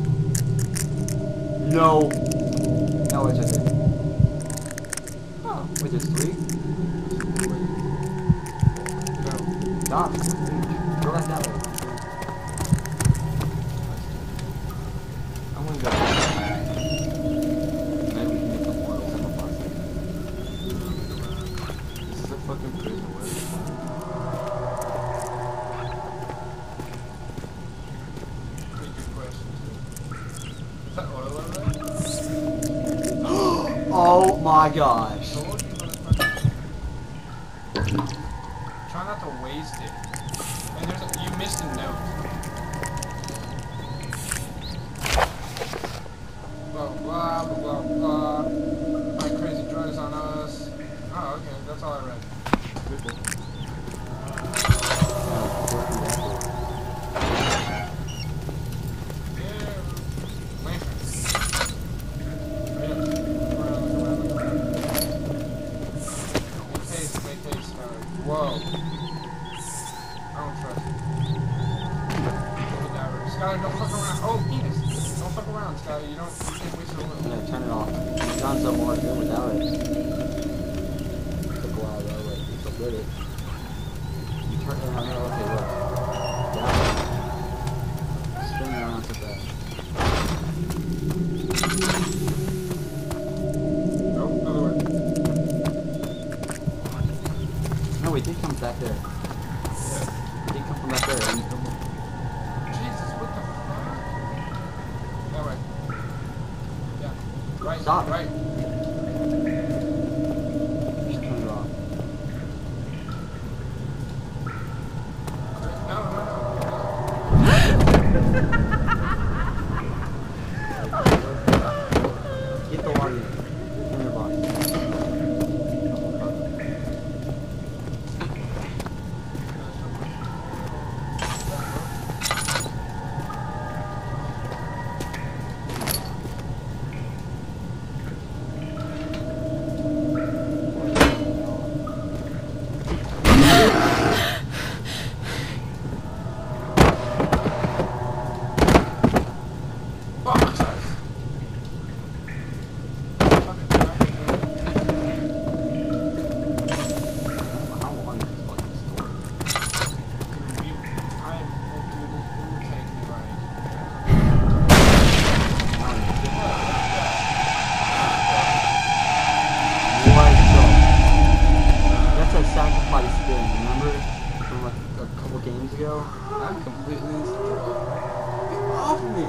No. No, it's just there. Oh, wait, there's three? Go. Stop. Go back that way. I'm gonna go. Maybe we can get some oil from the plastic. This is a fucking prison. Where is it? Pretty good question, too. Is that oil over there? Oh my gosh. Told you, motherfucker. Try not to waste it. And there's a, you missed a note. Blah blah blah blah blah. Find crazy drugs on us. Oh, okay, that's all I read. Yeah. Lantern. Hurry up. Look around, look around, look around. Make haste, make haste, Skyler. Whoa. I don't trust you. Take a diver. Skyler, don't fuck around. Oh, penis. Don't fuck around, Skyler. You don't, you can't waste your oil. Yeah, turn it off. You've done so more good without it. It took a while though, but you still did it. You turn it around. Okay, look. Yeah. Spin around so fast. Nope, other way. No, wait, he comes back there. He comes from back there. And you come Jesus, what the fuck? That way. Yeah. Right. Stop. Right. just turn it off. No, no, no. Get the water in. In your body. couple games ago. I'm completely Get off me!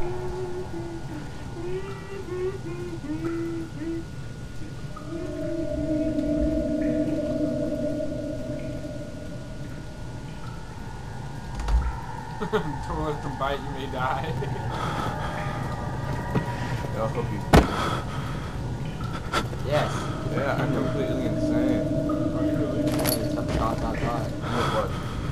Don't let them bite, you may die. I hope you. Yes. Yeah, I'm completely insane. Are you really? Hey, stop, dot, dot, dot. Look what?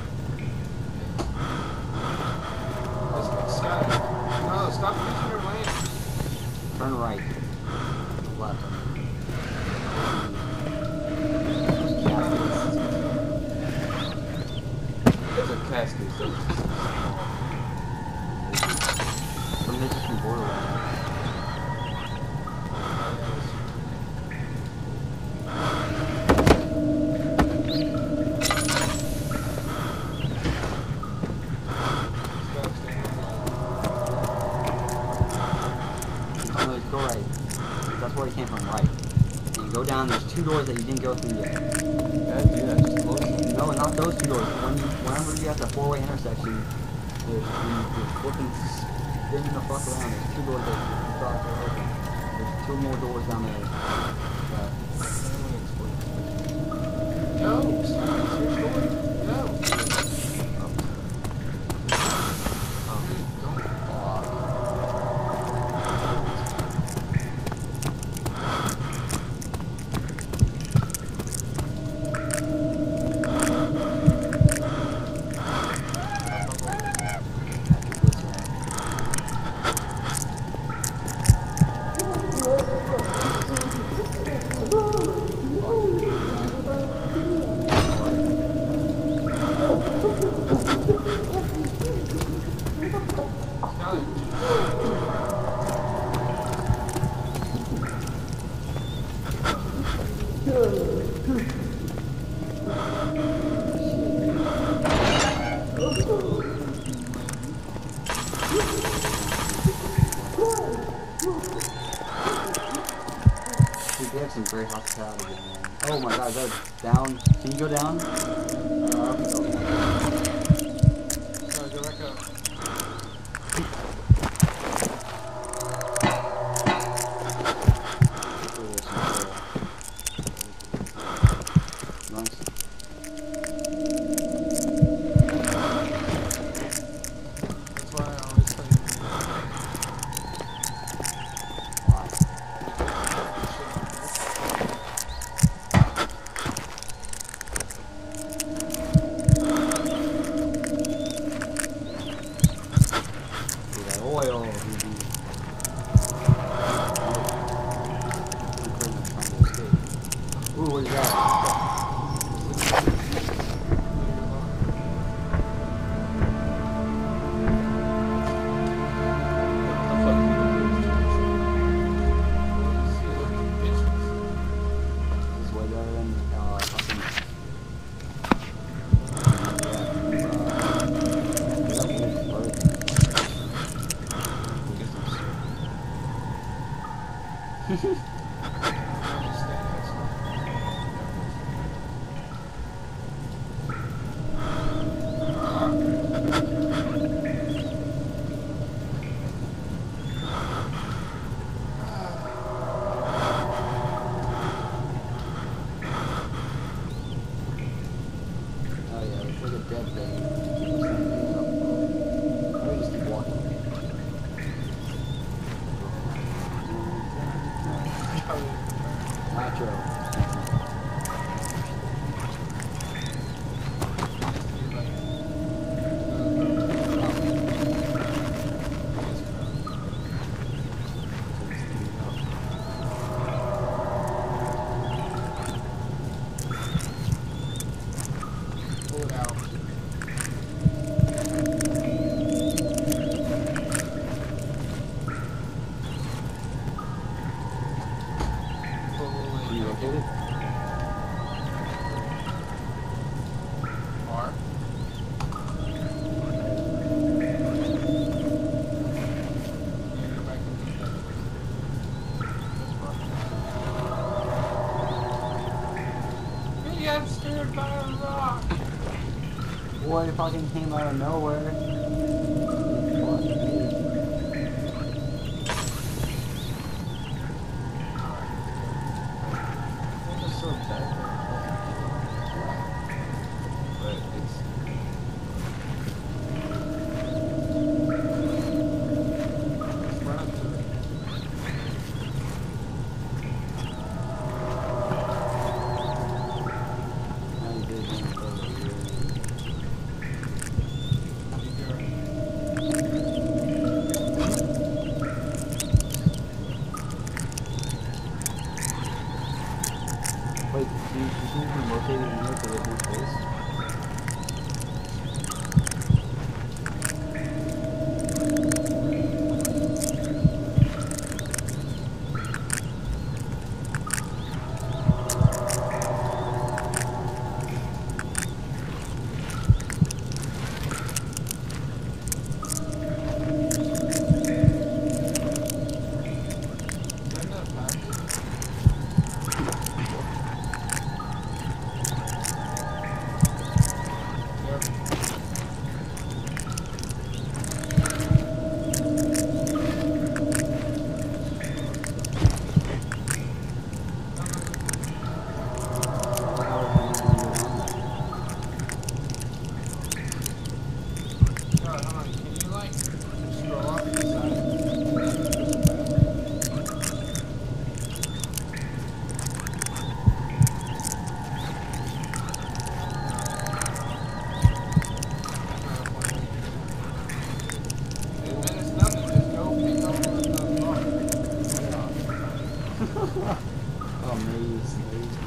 Let's get Scott. No, stop using your lamp. Turn right. Left. It's a casket. So Some bitches from Borderlands. No, go right. That's where he came from, right. And you go down, there's two doors that you didn't go through yet. yeah, dude, I just closed it. No, not those two doors. When you, whenever you have the four-way intersection, there's, you're flipping, spinning the fuck around. There's two doors that you thought were open. There's two more doors down there. But No, stop using your sword. No. dude, they have some great hospitality, man. Oh my god, that's down. Can you go down? Uh, so go back up. Nice. That's why I always play the Why? Ooh, that oil, baby. Ooh, what is that? This is way better than uh, fucking. Oh yeah, it's like a dead thing. Keep listening to things up. Or we just keep walking. Nitro. Pull it out. Are you located? R. He got scared by a rock. boy fucking came out of nowhere. It's so bad. But it's let's run up to it. Now you did one of those, wait, do you, do you think you can rotate it in here so there's more space? Oh, maze, maze.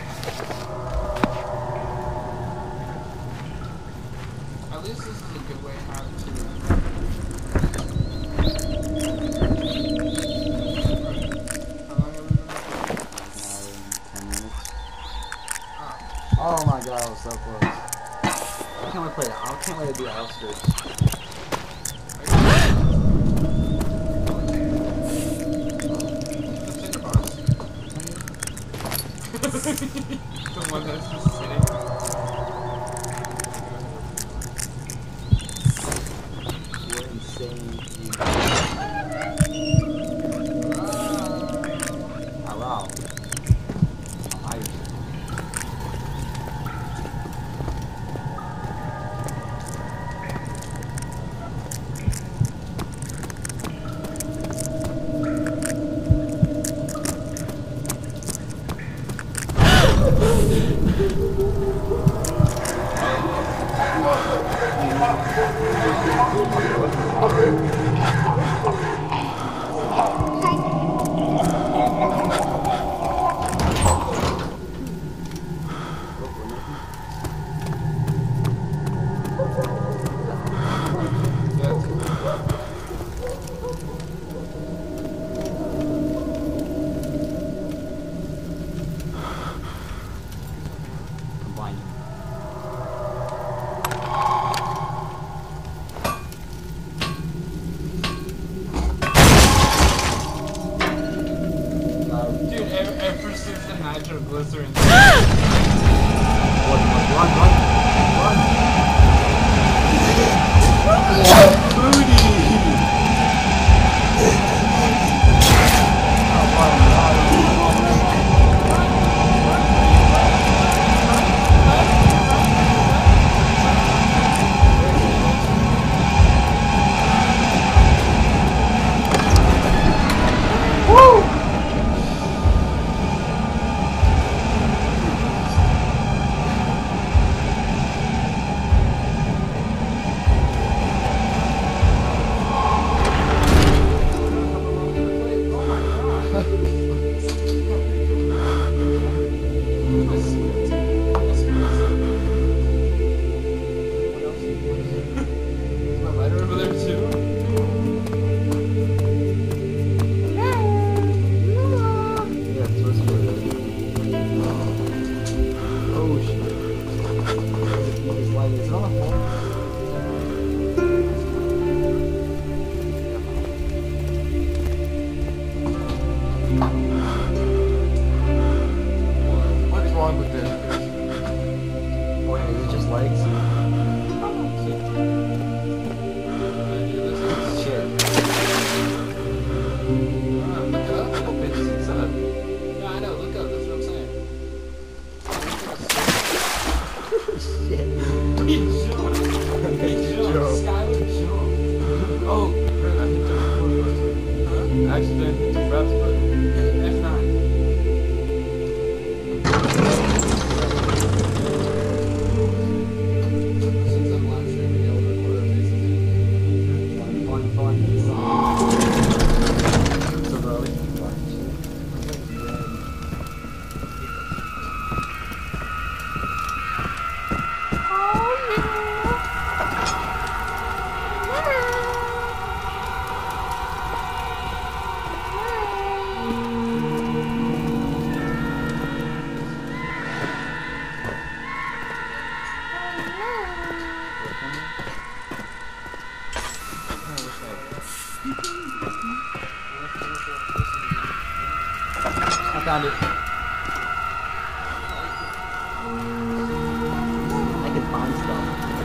At least this is a good way how to. How long have we been recording? ten minutes. Oh. Oh my god, I was so close. I can't wait to play it. I can't wait to do outskirts. The one that's just sitting. We're insane. Hello. Hi. Nitroglycerin. Run, run, run, run. Booty! shit. He jumped. He jumped. Jump. Skylar jumped. Oh, Brent, I hit the record button. Huh? I accidentally hit the browse button. F nine. Since I'm live streaming, I'll record our faces anyway. Fun, fun, fun. So early. I found it. I can find stuff.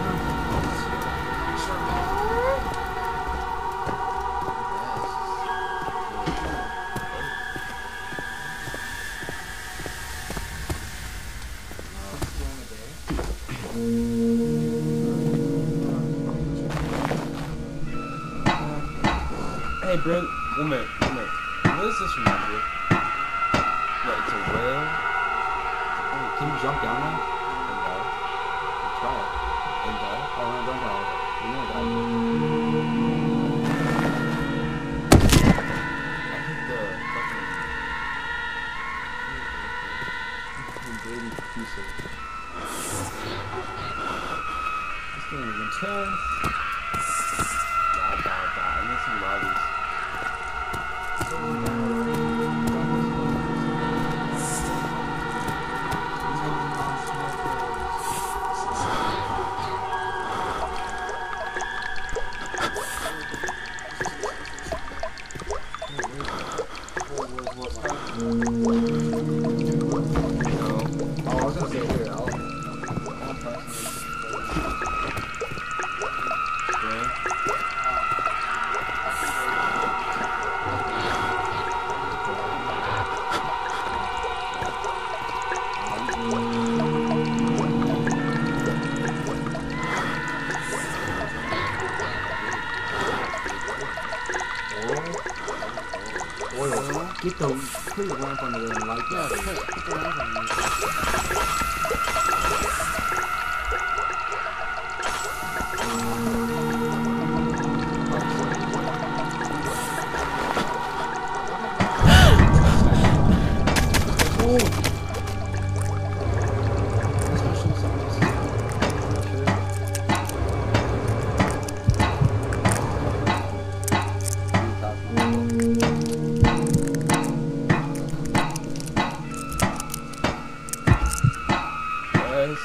Hey, Brent, one minute, one minute. What does this remind you of? What, it's a whale? Wait, can you jump down there? And die? Try it. And die? Oh, no, don't die. You're gonna die. I hit the fucking... Baby pieces. This game is intense. Nah, nah, nah. I need some lobbies. Oh, I was gonna say here, I'll... Brent? Oil. Get the... Put your lamp under there and light that. Put, put the lamp on there. Guys?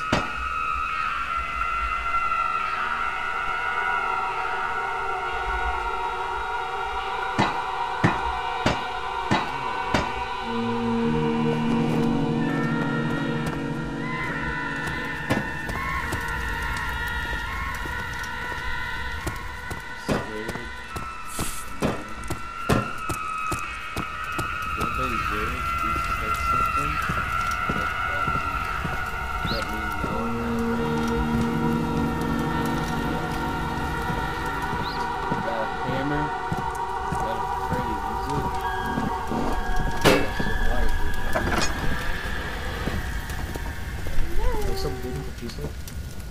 So beautiful piece of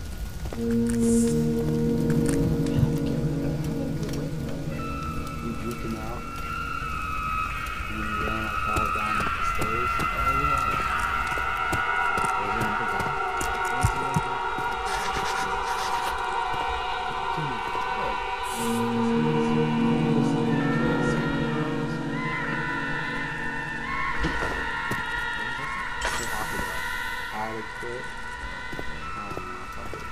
you juking out. And you ran like hell down the stairs. Oh yeah. Adequate. I don't know if I did.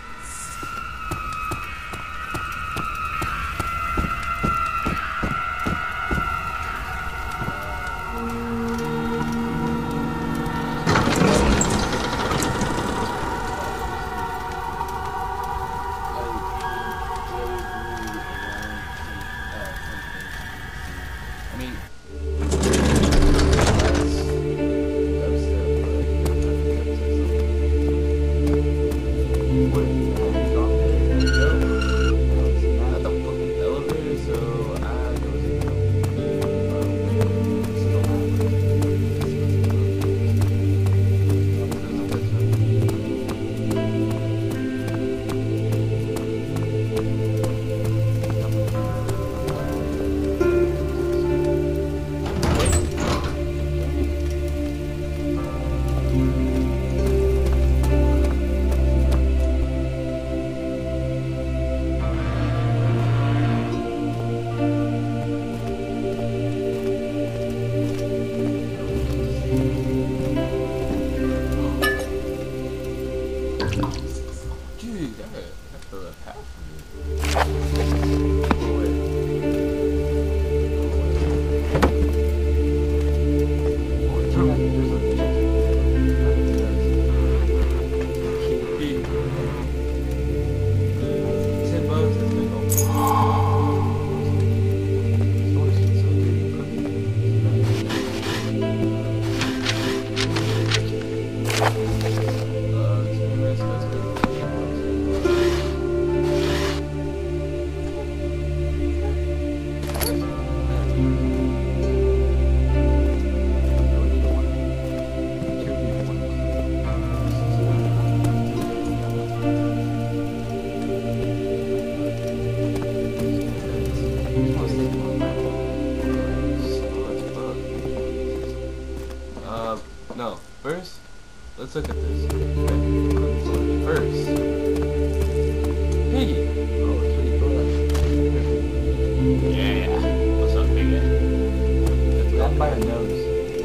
No, first, let's look at this. First, Piggy. Oh, sweet, go ahead. Yeah. What's up, Piggy? Let's Grab go. by her nose.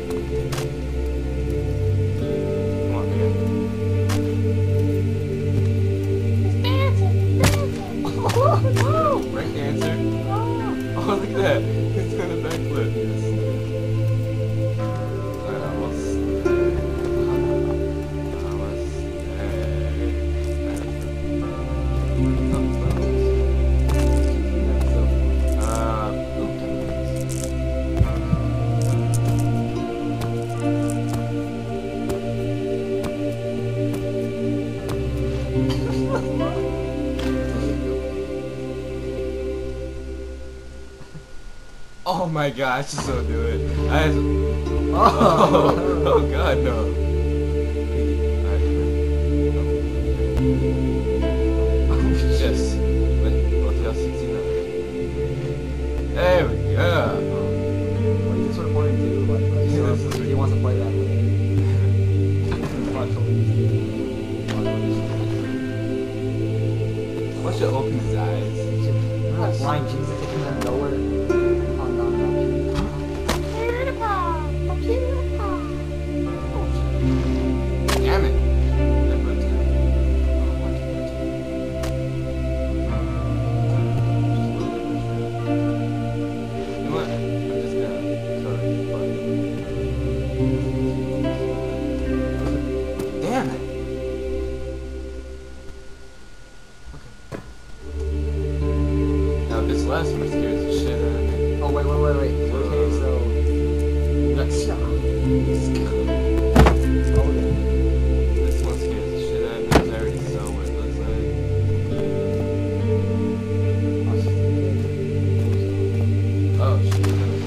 Come on, Piggy. Right answer. Oh, look at that. It's gonna backflip. Yes. Oh my gosh, just don't do it. I just... oh, oh god, no. Yes. Motel sixty-nine. There we go. What is this recording to? Like, like, Yeah, so this is if he wants to play that I want you to open his eyes. Like blind Jesus taking out of nowhere. Oh, no, no. Damn it. You know what? I'm just gonna color it black. Damn it. Now this last one scares the shit out of me. Oh, wait, wait, wait, wait. Okay, so. Let's go. Oh, yeah. This one scares the shit out of me because I already saw what it looks like. Oh shit.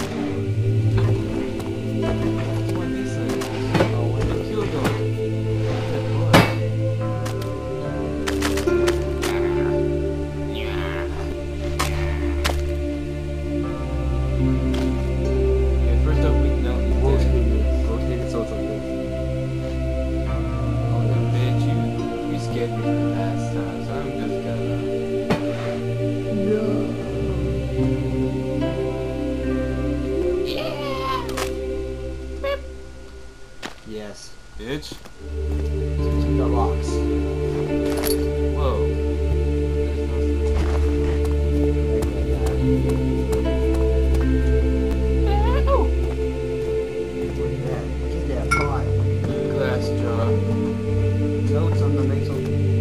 It's one of these things. Oh, where the kill going? Okay, first up we know he's Rotate dead. it. Rotate it so it's like this. Oh, yeah, bitch, you, you scared me for the past time, so I'm just gonna... Yes. Bitch. Keep the locks. Whoa. There's Look at that. Look at that pie. no glass jar. Notes on the nasal.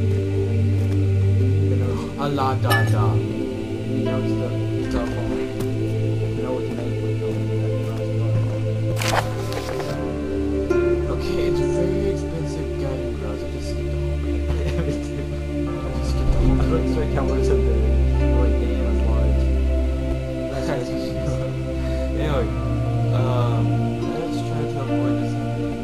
The nose. A la da da. He knows the cell phone. You know what to make with Okay, it's very expensive guiding gloves. I just skipped the whole bit. like straight cameras up there. You're like, damn, that's large. That's right. Anyway, um, let's try to avoid this happening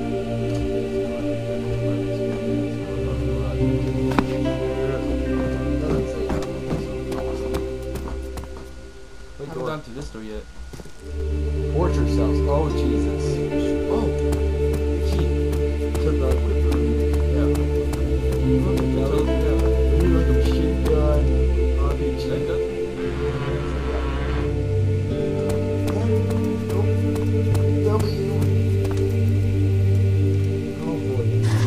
I haven't gone through this door yet. Torture cells. Oh, Jesus. Oh! Gee. Took the Yeah. Look at that. You like a machine gun. R P G. Should I go? W. Oh boy.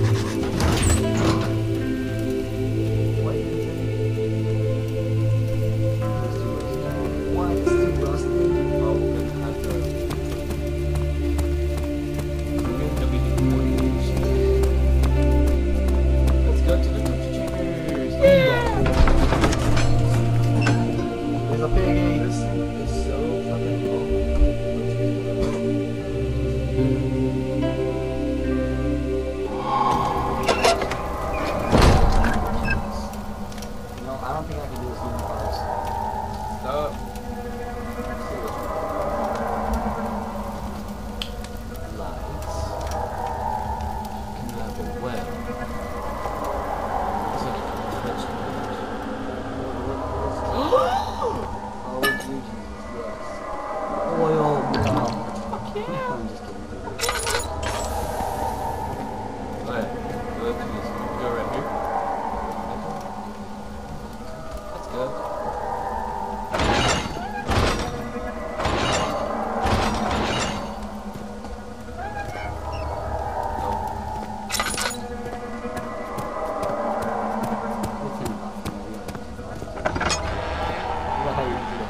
What is it? Why is it too rusty? Oh, we're gonna have to. We're gonna W D Let's go to the torture chambers! There's a piggy. This thing is so fucking low. No, I don't think I can do this one first. Stop. Lights. Can have a well. It's like a touch Oh, Jesus, yes. Oil. No. Fuck yeah. I'm just kidding. Alright, let's do this. Go right here. That's good. Nope. What's in the box? What how you do that?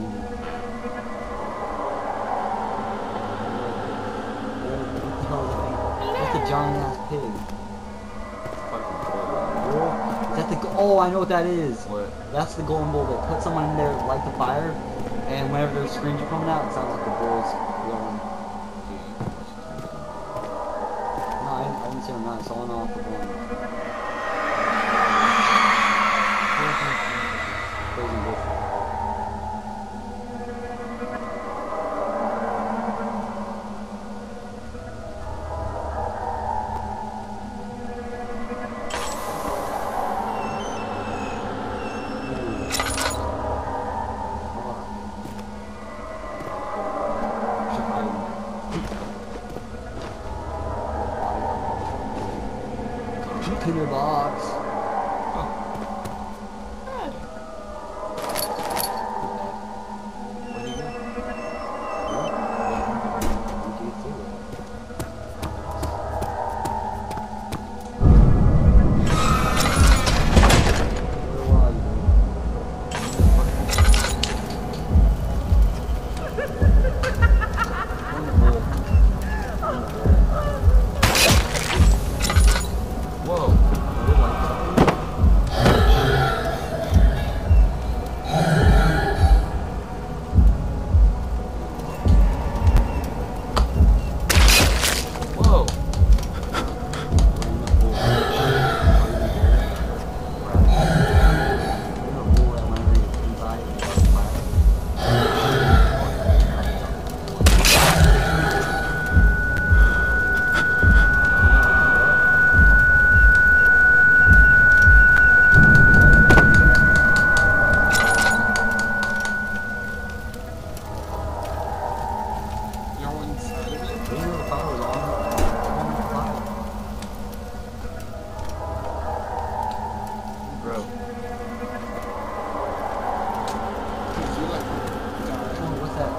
That's a giant ass pig. Fucking cool. Is that the go- oh, I know what that is. What? That's the golden bull. They put someone in there, light the fire, and whenever their screams are coming out, it sounds like the bull's blowing. No, I, I didn't see him not. I saw him off the one. Crazy bull. In your box. What do you got? Whoa. Whoa. You're inside of it? Bro. Did you like die? What's that?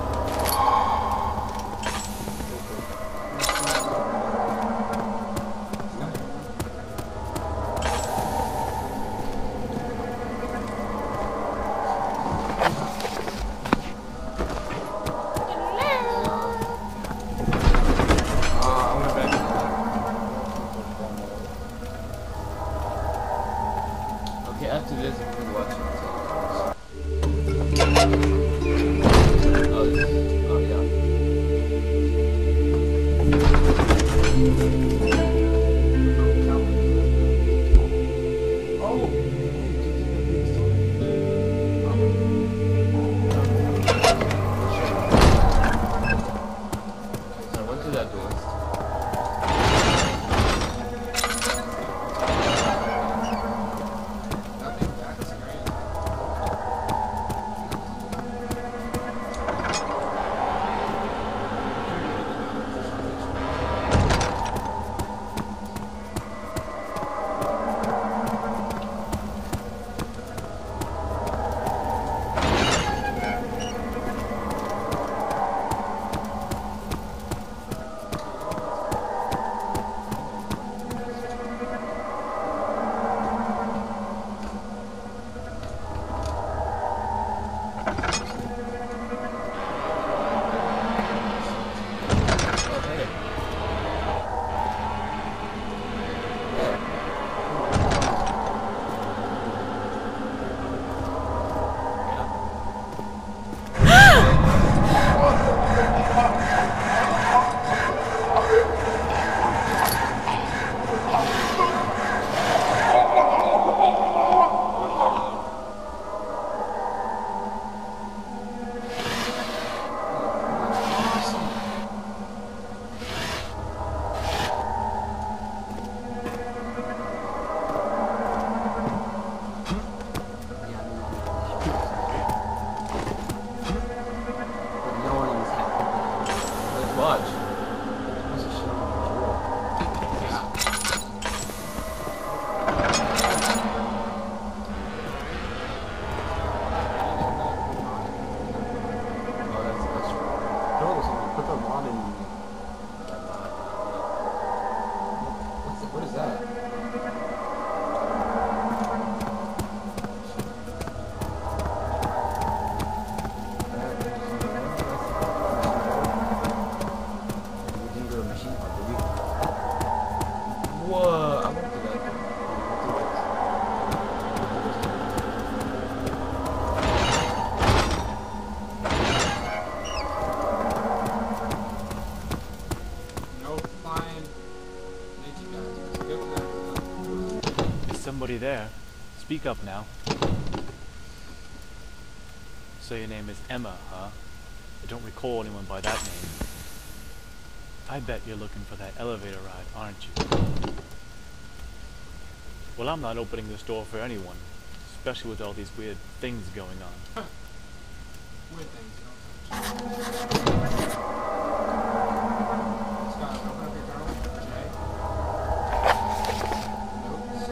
Uh, I went back. Okay, after this, I'm gonna watch it. Oh, this, oh yeah. Oh! Speak up now. So your name is Emma, huh? I don't recall anyone by that name. I bet you're looking for that elevator ride, aren't you? Well, I'm not opening this door for anyone, especially with all these weird things going on. Weird things, you know. Scott, open up your journal. Jay. Notes.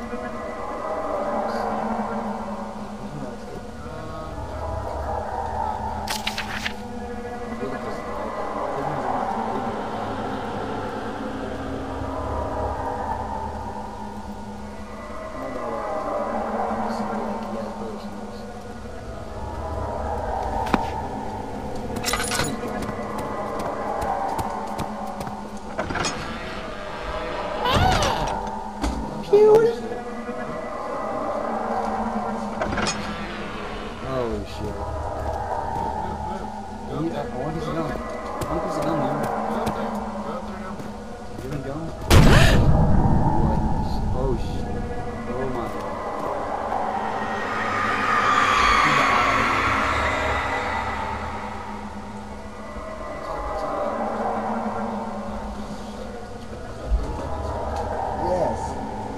Oh shit. I want to sit down. I want to sit down there. Go up there. Go up there now. You can go. What? Oh shit. Oh my god. Yes.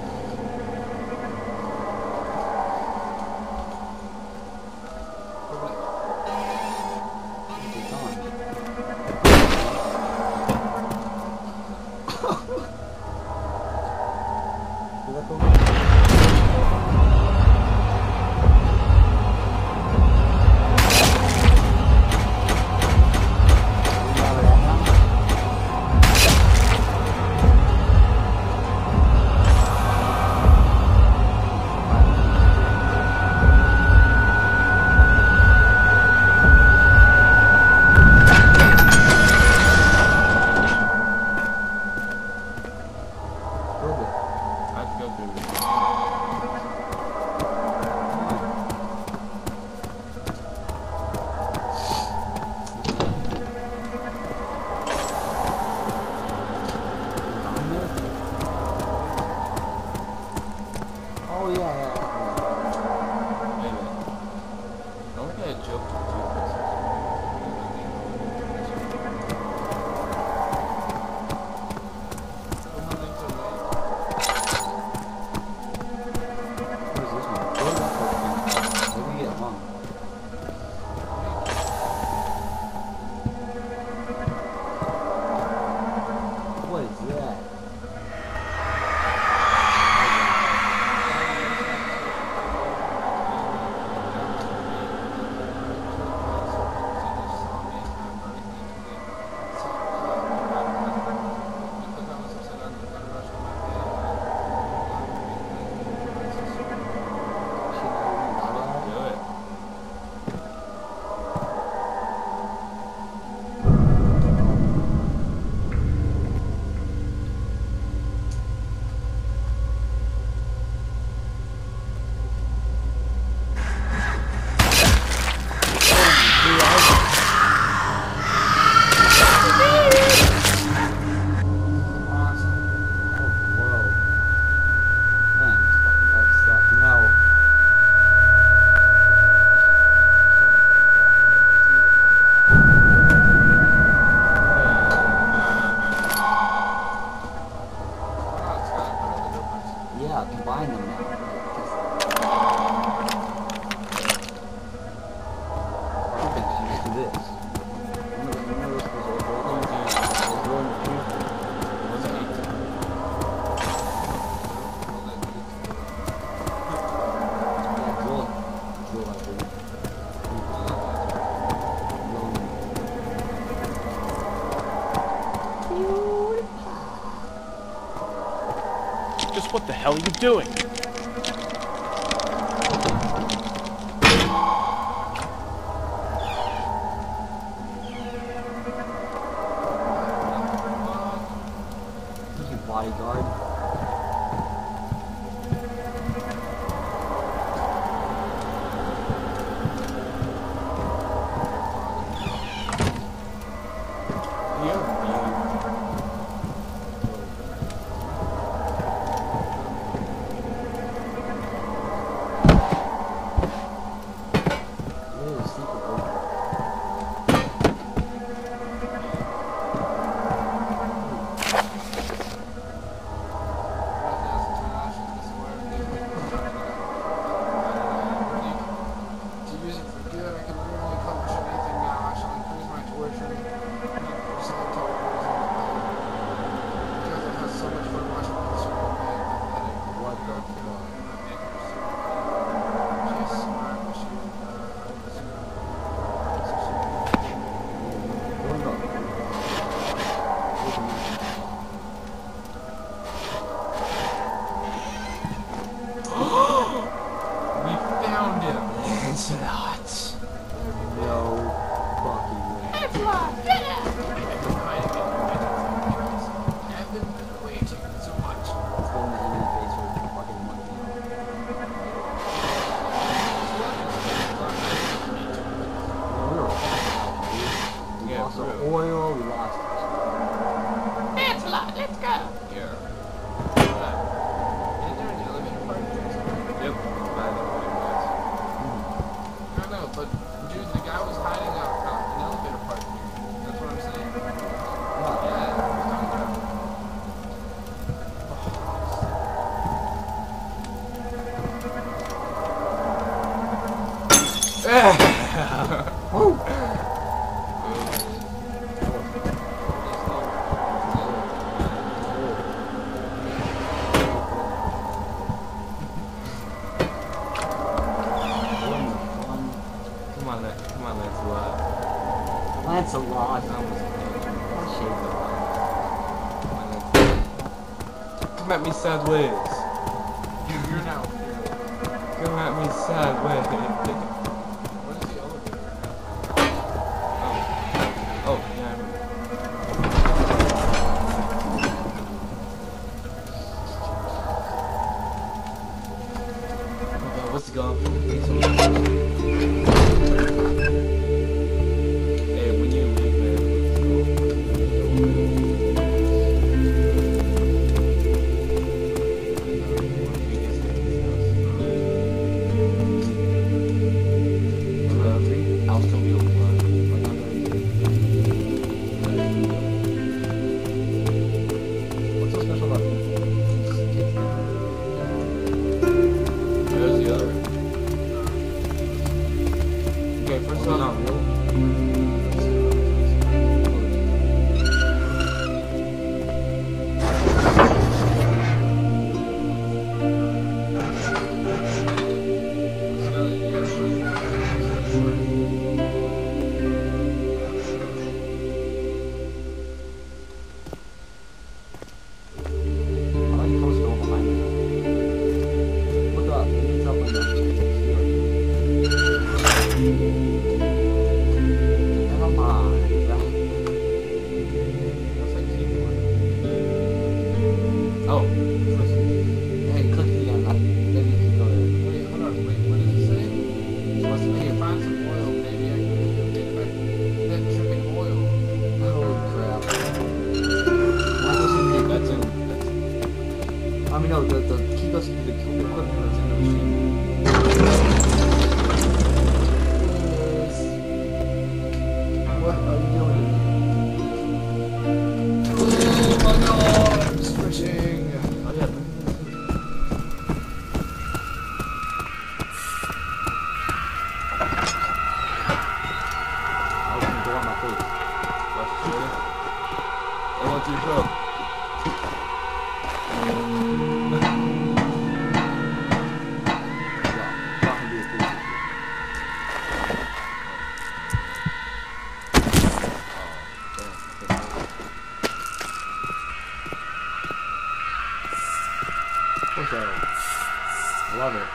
Oh yeah, yeah. Wait a minute. Don't get a joke to do this. Put my link to the link. What is this one? What is that for? Maybe we get along. What is that? Do it. Yeah, combine them now. I think you should just do this. Remember, remember those, those old buildings? Those buildings with trees? What's an eight? Yeah, drill it. Drill that thing. Just what the hell are you doing? He's your bodyguard. Lancelot. No fucking way. Lancelot, get out! I've been hiding in your bedroom. I've been waiting so much. Let's go in the enemy face for fucking one thing. No, we were fucking We Yeah, lost our bro. oil, we lost. Lancelot, let's go! Yeah. Is there an elevator part? Yep. By the way, guys. I don't know, but dude, the guy was hiding out out an elevator part here. That's what I'm saying. Yeah, he's talking about. Woo! Come on, Lan- come on, Lancelot. Lancelot. I almost What shape of Come on, Lancelot. Come at me sideways. You, you're now here. Come at me sideways. What is the elevator? Oh. Oh, yeah, I remember. Okay, what's going on? Hey, when you leave, man, I'll still be able to run. What's so special about it? There's the other. Okay, first It's off, not real. I like how it's going behind me. Look up, it's up on the never mind. Looks like keyboard. oh, Hey, click the end. Then you can go there. Wait, hold on, wait, what does it say? Supposed to make it find some oil, maybe I can get it back. That dripping oil. Holy crap. Why does it make that's that it. too? I mean, no, the, the key goes to the equipment that's in the machine. What are you doing? Oh my god, I'm switching. Oh yeah, look at this. I was gonna go on my face. Watch this, ready? I want you to go. Yeah, fucking be a piece of shit. Push out. Love it.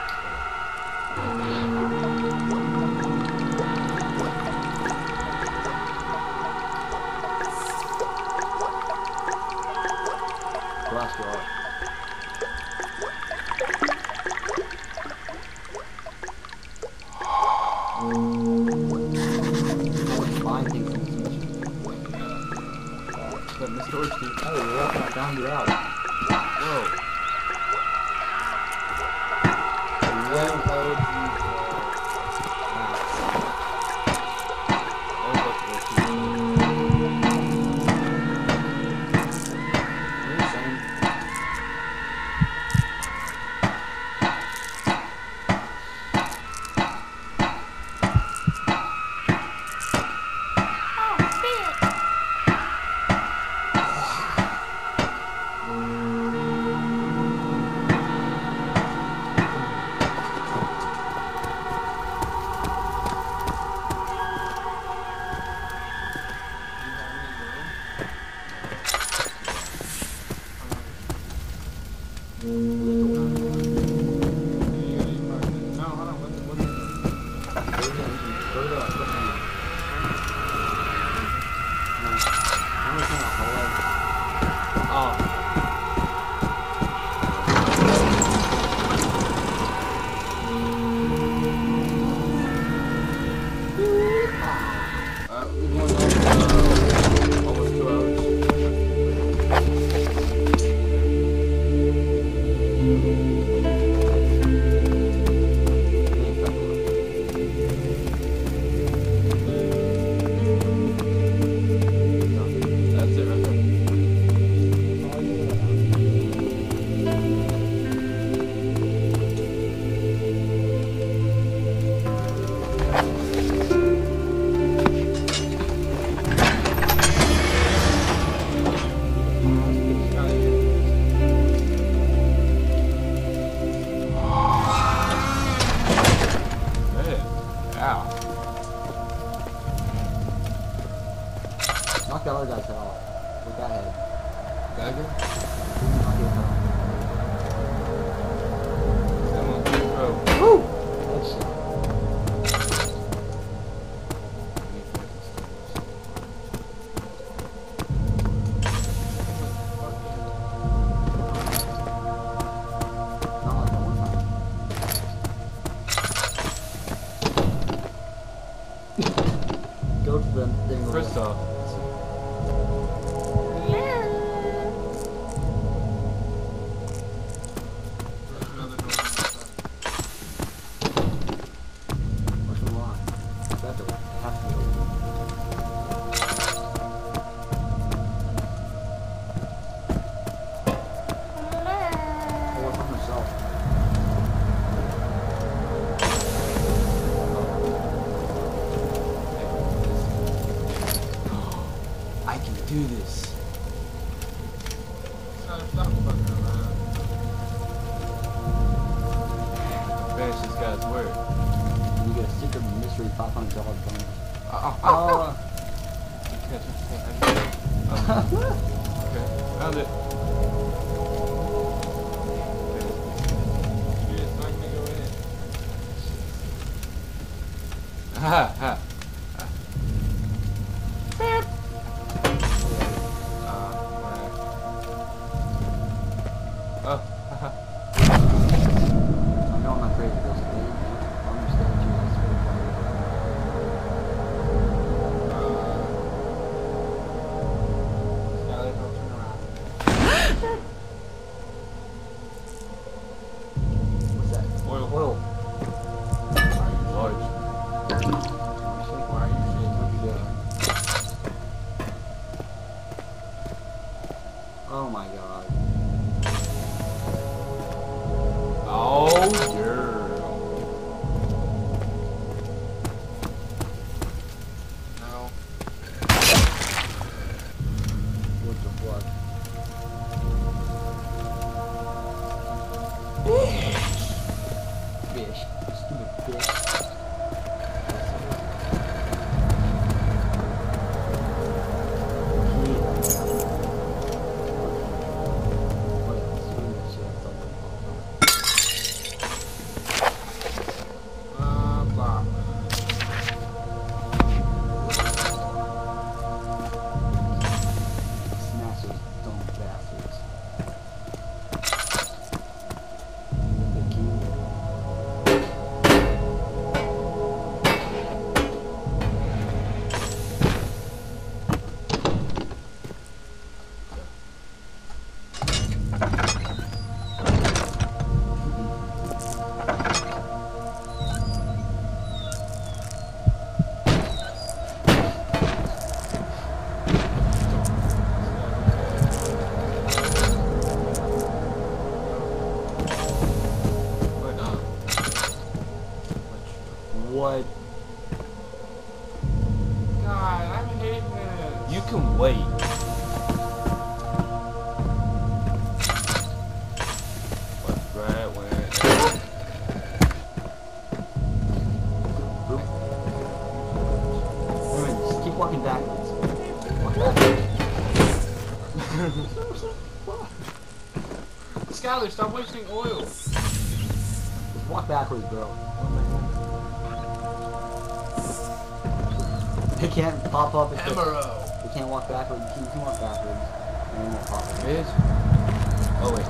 Blast your heart. Find things in this mission. But Miss Dorsey. Oh, you're up, I found you out. Whoa. Well, oh, Oh, look, look, look. what are you saying? Knock the other guy's head off. With that head. Dagger? Knock his head off. That one's pretty pro. Woo! That shit. Not like that one time. Go to the thing. over First there. off, There's another door. What's the line? That door has to be open. Oh, what's on the shelf? I can do this. Stop, stop fucking around. Finish this guy's work. You get a secret mystery five hundred dollars bonus. Oh, Oh, okay, found it. You're just not gonna go in. Ha ha. Oh, haha. I know I'm afraid of this thing. I'm just gonna do this. Skylar, don't turn around. What's that? Oil. Oil. Large. Why are you shaking? Oh my god. Oh, yeah. No. What the fuck? Fish. Stupid fish. Uh, blah. Smash those dumb bastards. The key. What? God, I'm hating this. You can wait. But right when Boop. Wait a minute, just keep walking backwards. Walk backwards. Skylar, stop wasting oil. Just walk backwards, bro. They can't pop up if they, Emerald. they can't walk backwards. You can, you can walk backwards. And they won't pop up. bitch. Oh wait.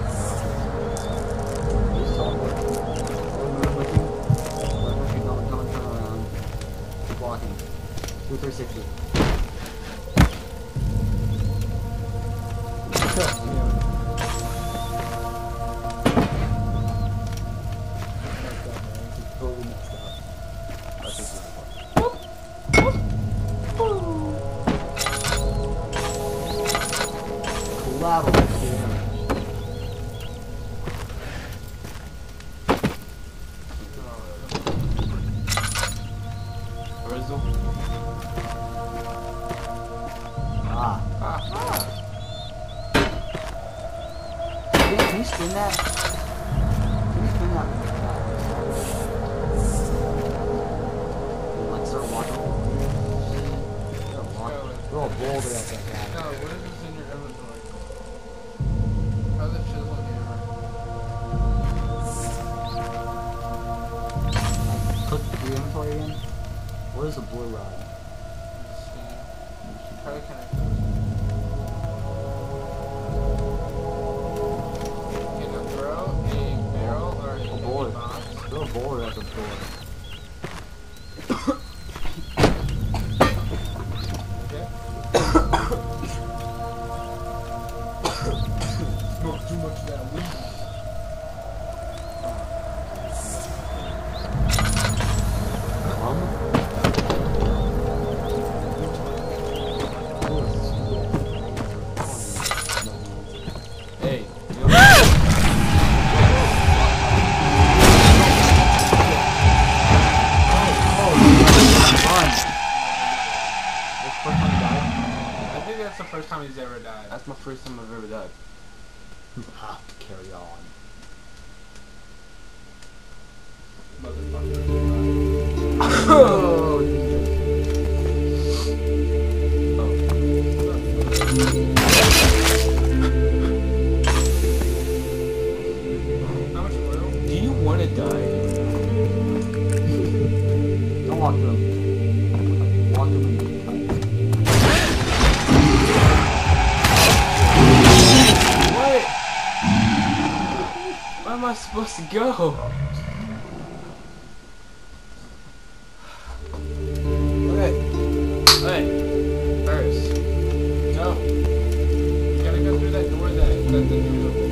Just talk. We're moving with you. We're with you. Don't, don't turn around. Keep walking. Do three sixty. Totally messed up. That's just collateral damage. Grizzle. Ah. Ah, ah. Yeah, can you spin that? Can you spin that? Like your inventory again? Where's the blue rod? Let's see. Try to connect those. Okay, now throw a barrel or a A board. box. Throw a board at the door. Okay. Smoke too much of that weed. Hey, you know I think that's the first time he's ever died. That's my first time I've ever died. Have to carry on. Motherfucker. Oh, How much oil? Do you want to die? don't walk to him. Walk to him. What? Where am I supposed to go? Okay. Okay. First. No. You gotta go through that door that that the dude opened.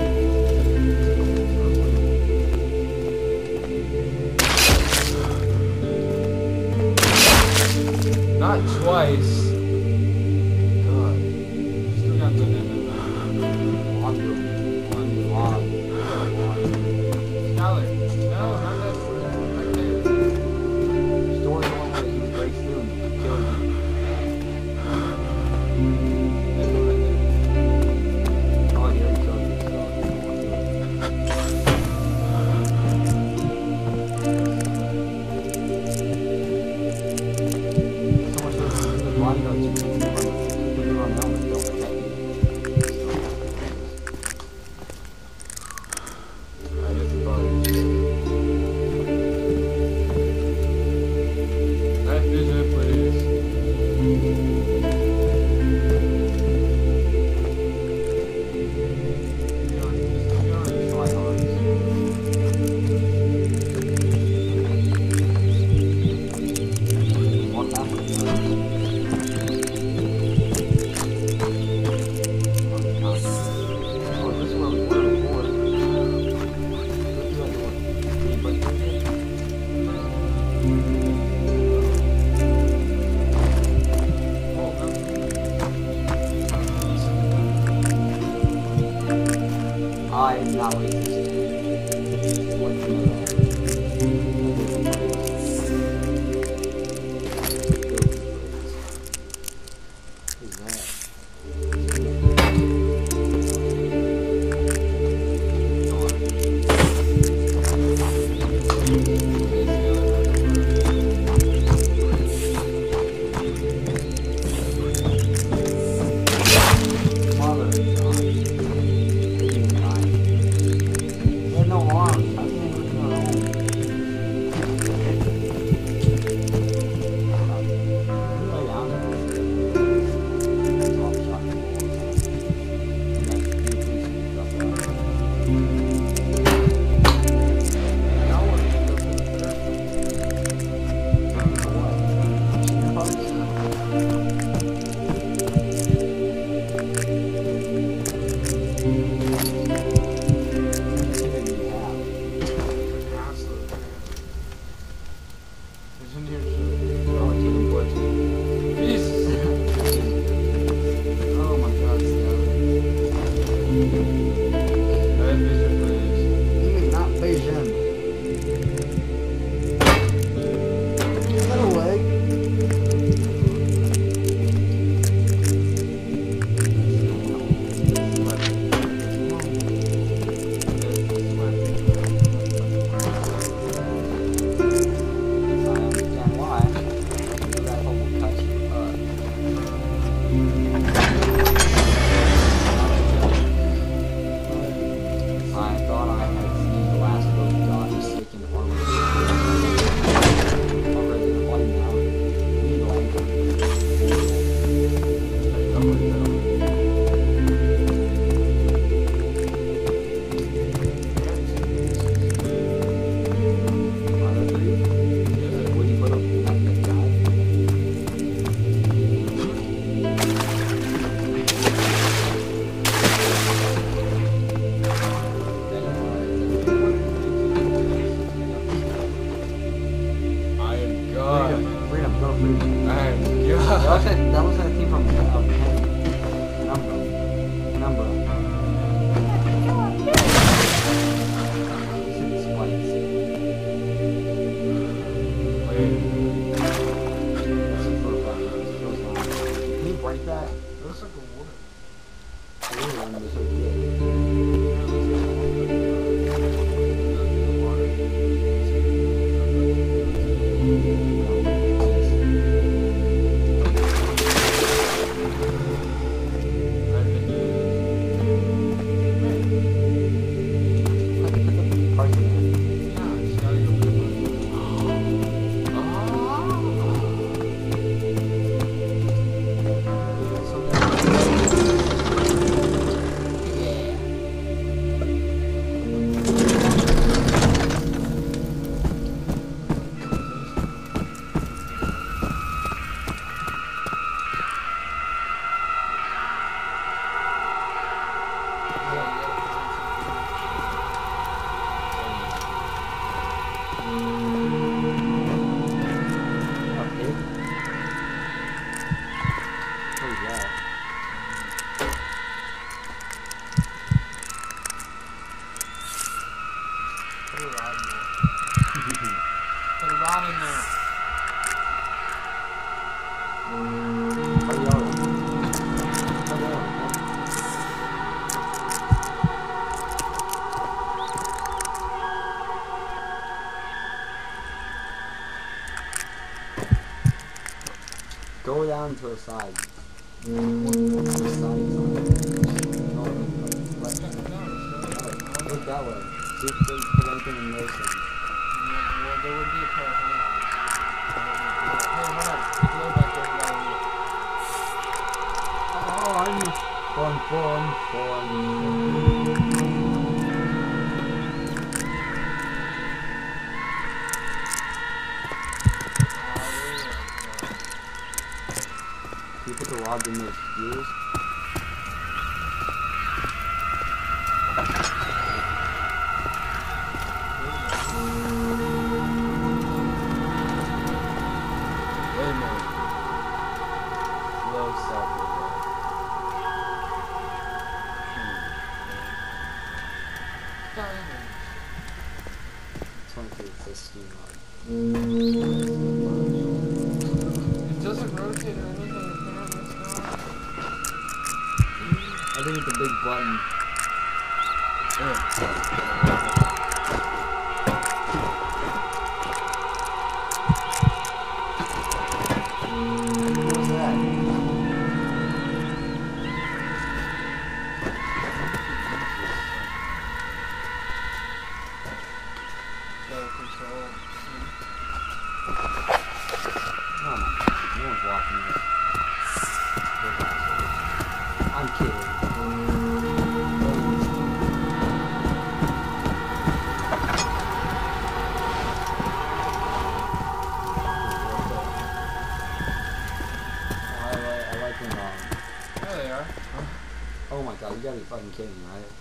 Not twice. God. Still got the end Walk to him. One walk. Skyler. No, not that door. Right there. Story the one way he breaks through and kills you. That door right there. Oh, yeah, he killed you. So much of the bodyguards you can put on the helmet don't protect you. I guess the body. Night vision, please. Be honest. Be honest. Fly arms. Walk back with the Oh, this is where we were before. Go through that door. Can you break through it? I am not racist. What do you know? Who's that? Mother of God. They have no arms. How can they look in their own? Lay down. Top shot. Absolutely. There's in here too. Jesus. Oh my God, Skyler. Night vision, please. Not vision. Is that a leg? I understand why. Alright, That looks yeah. like, that looks like a team from uh, Penumbra. Penumbra. City spikes. Wait, That's a four five. It feels nice. Can you break that? it looks like a water. I really want to so good. I could put the parts in there. Okay. What is that? Put a rod in there. Put a rod in there. Are you all right? Are you all right? Go down to the side. To the side, side. No, left. No, look that way. See if they put anything in those things. Well, there would be a pair of hands. Hey, hold on. Take a look back there. Fun, fun, fun. Can you put the rod in those gears? Wait a minute. Low software. It's one of the steam rod. It doesn't rotate or anything. Apparently, it's not. I think it's a big button. What was that? The control. Oh my god, no one's watching this. I'm kidding. I like, I like when, um, There they are. oh my god, you gotta be fucking kidding me, right?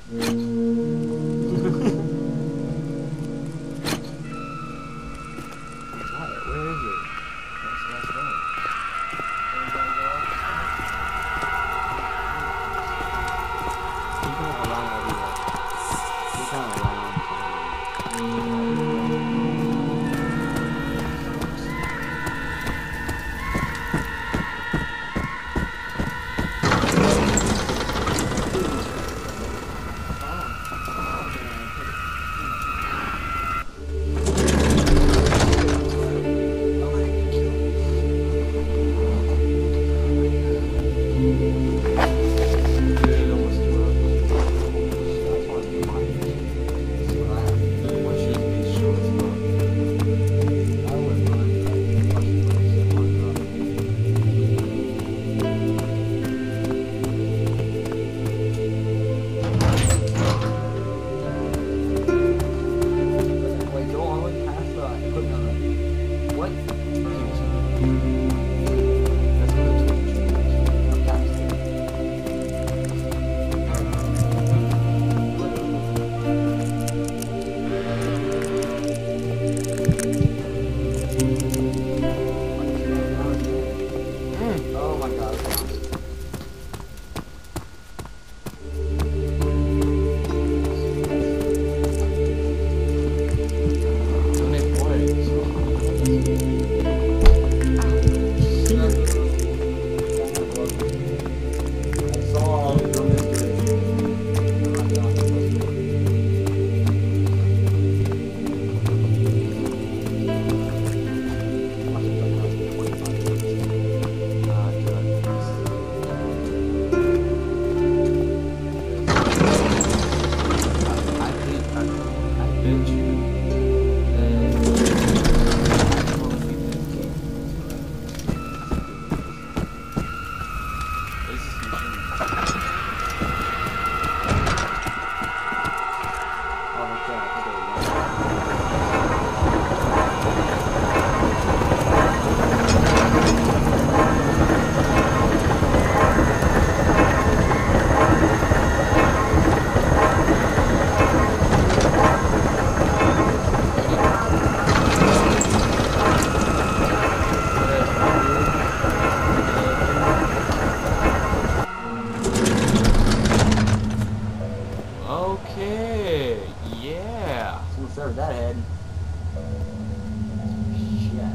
What? Where is it? That's that's right. There you gotta go up. Keep going around everywhere. Keep going around.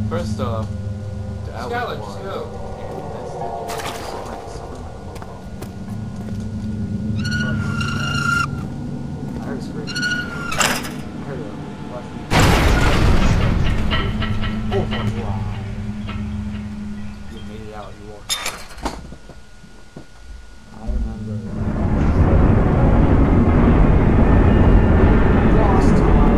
First off, the Skylar, just go. I heard a scream. I heard it. Oh, fuck, wow. You made it out. You walked. I remember. Lost time.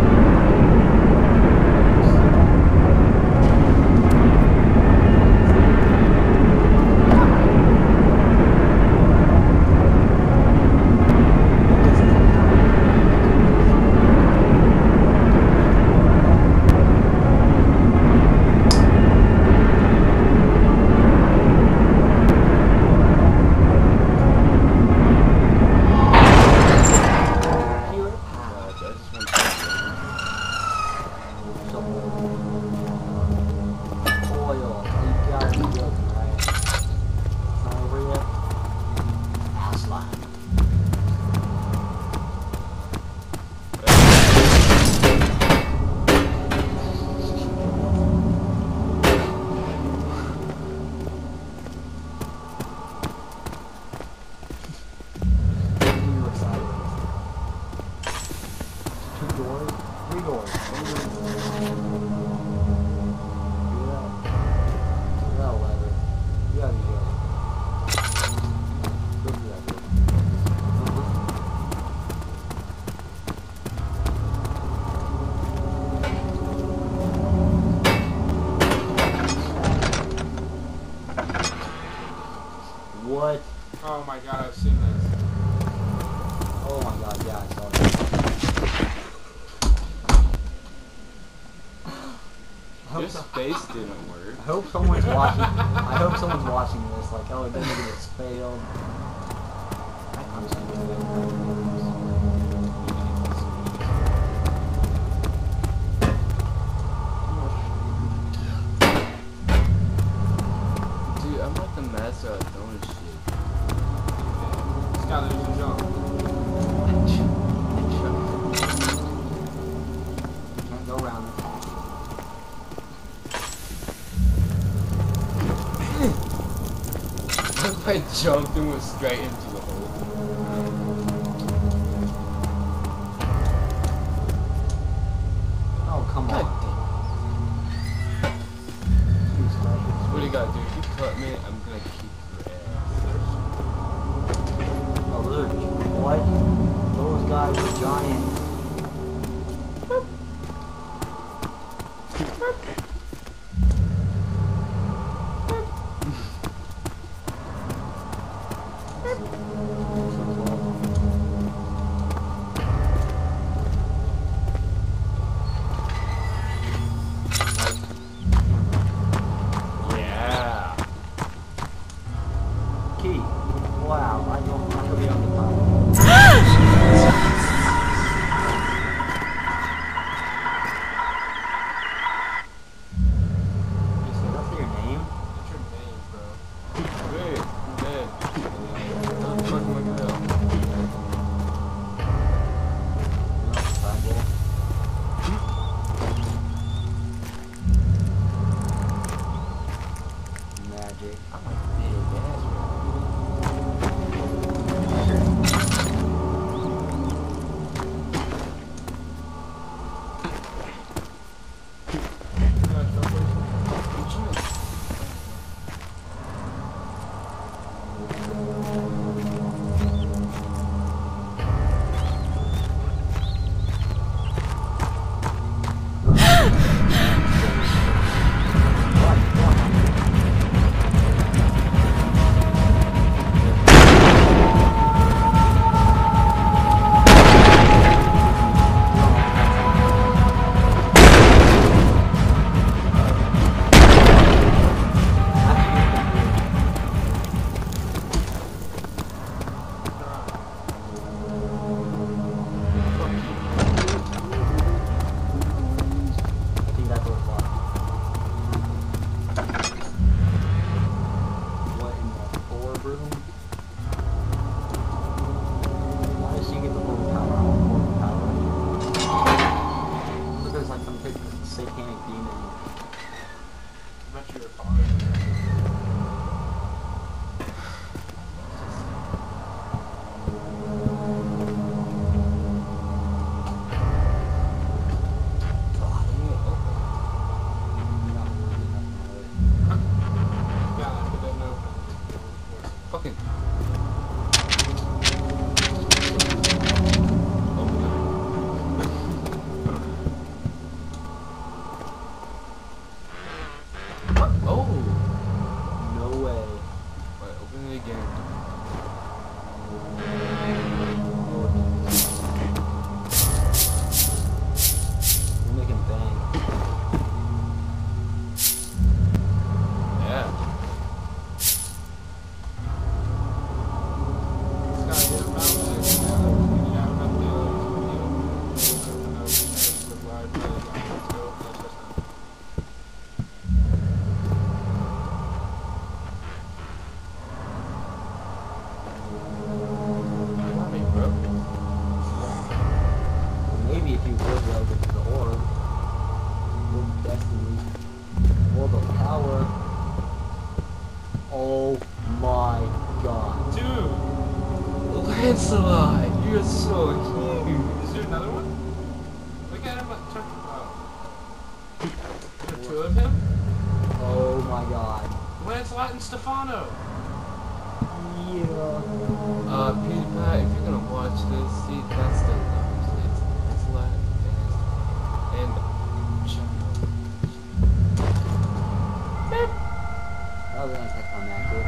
What? Oh my god, I've seen this. Oh my god, yeah, I saw that. Your space didn't work. I hope someone's watching. I hope someone's watching this. Like, oh, it doesn't get it's failed. I'm just gonna do Dude, I'm like the master of throwing shit. Skylar, you can jump. Can't go around it. I jumped and went straight into the hole. Oh, come God on. damn. Jeez, man. What do you gotta do? If you cut me, I'm gonna kick your ass. Oh, those are what? Those guys are giant. Yeah. Fucking. Oh! No way. Right, open it again. We're making bang. Yeah. Maybe if you would like it to the orb. Orb of Destiny. Orb of Power. Oh my god. Dude! Lancelot, you're so cute. Is there another one? Look at him. Check him out. There are two of him? Oh my god. Lancelot and Stefano! Yeah. Uh, PewDiePie, if you're gonna watch this, see, that's the numbers. It's Lancelot and, and That was anticlimactic.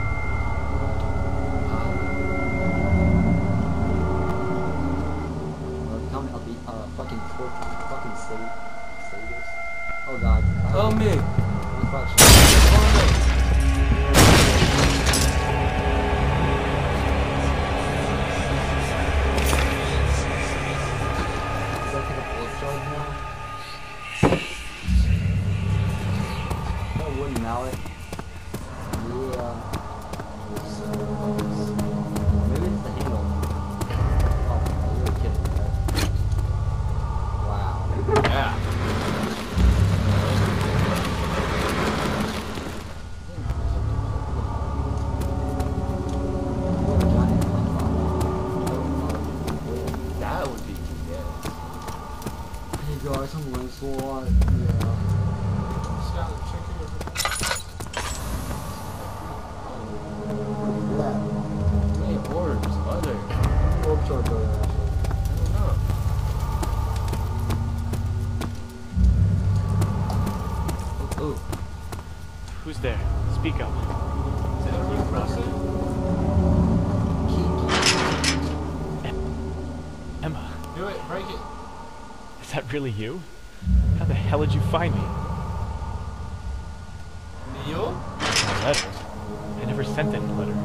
Uh, come help me. Uh, fucking torch. Fucking state. Status. Oh god. oh me. Reflection. Wooden mallet. Yeah. Maybe it's the handle. Oh, you're kidding, right? Wow. Yeah. That would be yeah. Hey guys, I'm Lancelot. Yeah. Skylar, check your Yeah. How many orbs are there? Orb short go there, actually. I don't know. Oh, oh. Who's there? Speak up. Is that everybody crossing? Emma, Do it, break it. is that really you? How the hell did you find me? Neil? My letter? I never sent any letter.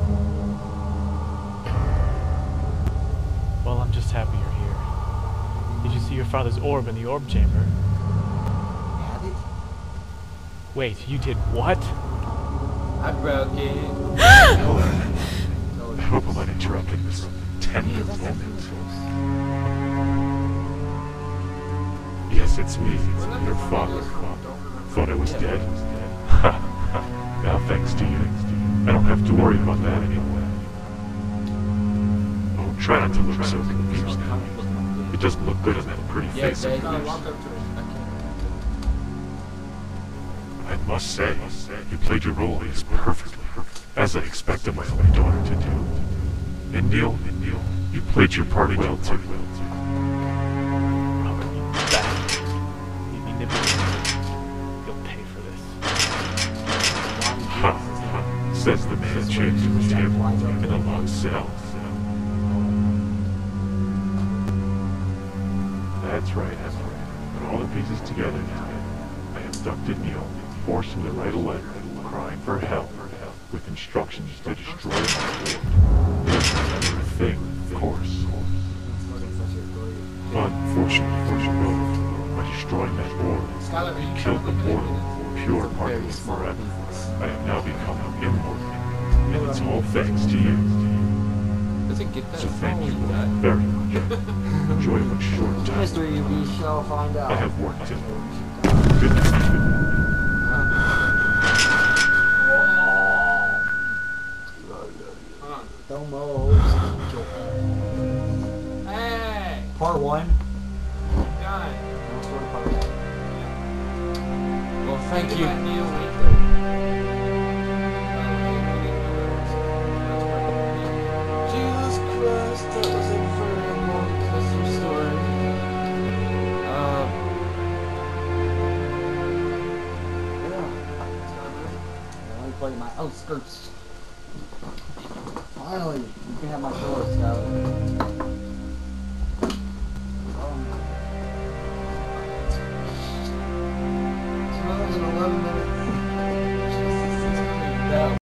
Well, I'm just happy you're here. Did you see your father's orb in the orb chamber? Have it? Wait, you did what? I broke it. Hello. I hope I'm not interrupting this tender moment. Yes, it's me, your father. Thought I was dead? Ha! Now thanks to you, I don't have to worry about that anymore. Oh, try not to look so confused now. It doesn't look good on that pretty Yeah, face yeah, of Gotta yours. walk up to it. I must say, you played your role as perfectly, as I expected my only daughter to do. And Neil, and Neil, you played your part well too. Robert, you bastard. You manipulated. You'll pay for this. Ha! Ha! Says the man chained to his table in a locked cell. That's right, that's right. Put all the pieces together now. I abducted Neil, forced him to write a letter, crying for help, with instructions to destroy my world. There's another thing, of course. Unfortunately for you both, by destroying that orb, Skylar, are you killed the trying to look portal, at pure parting forever. I have now become immortal, and it's all thanks to you. Does it get that? So thank you Oh, that. very much. Enjoy what short time Mystery, we shall find out. I have work to do. Good night. a link there. Jesus Christ, that was a very long custom story. Um, Let me play my outskirts. Finally, you can have my door, Scout.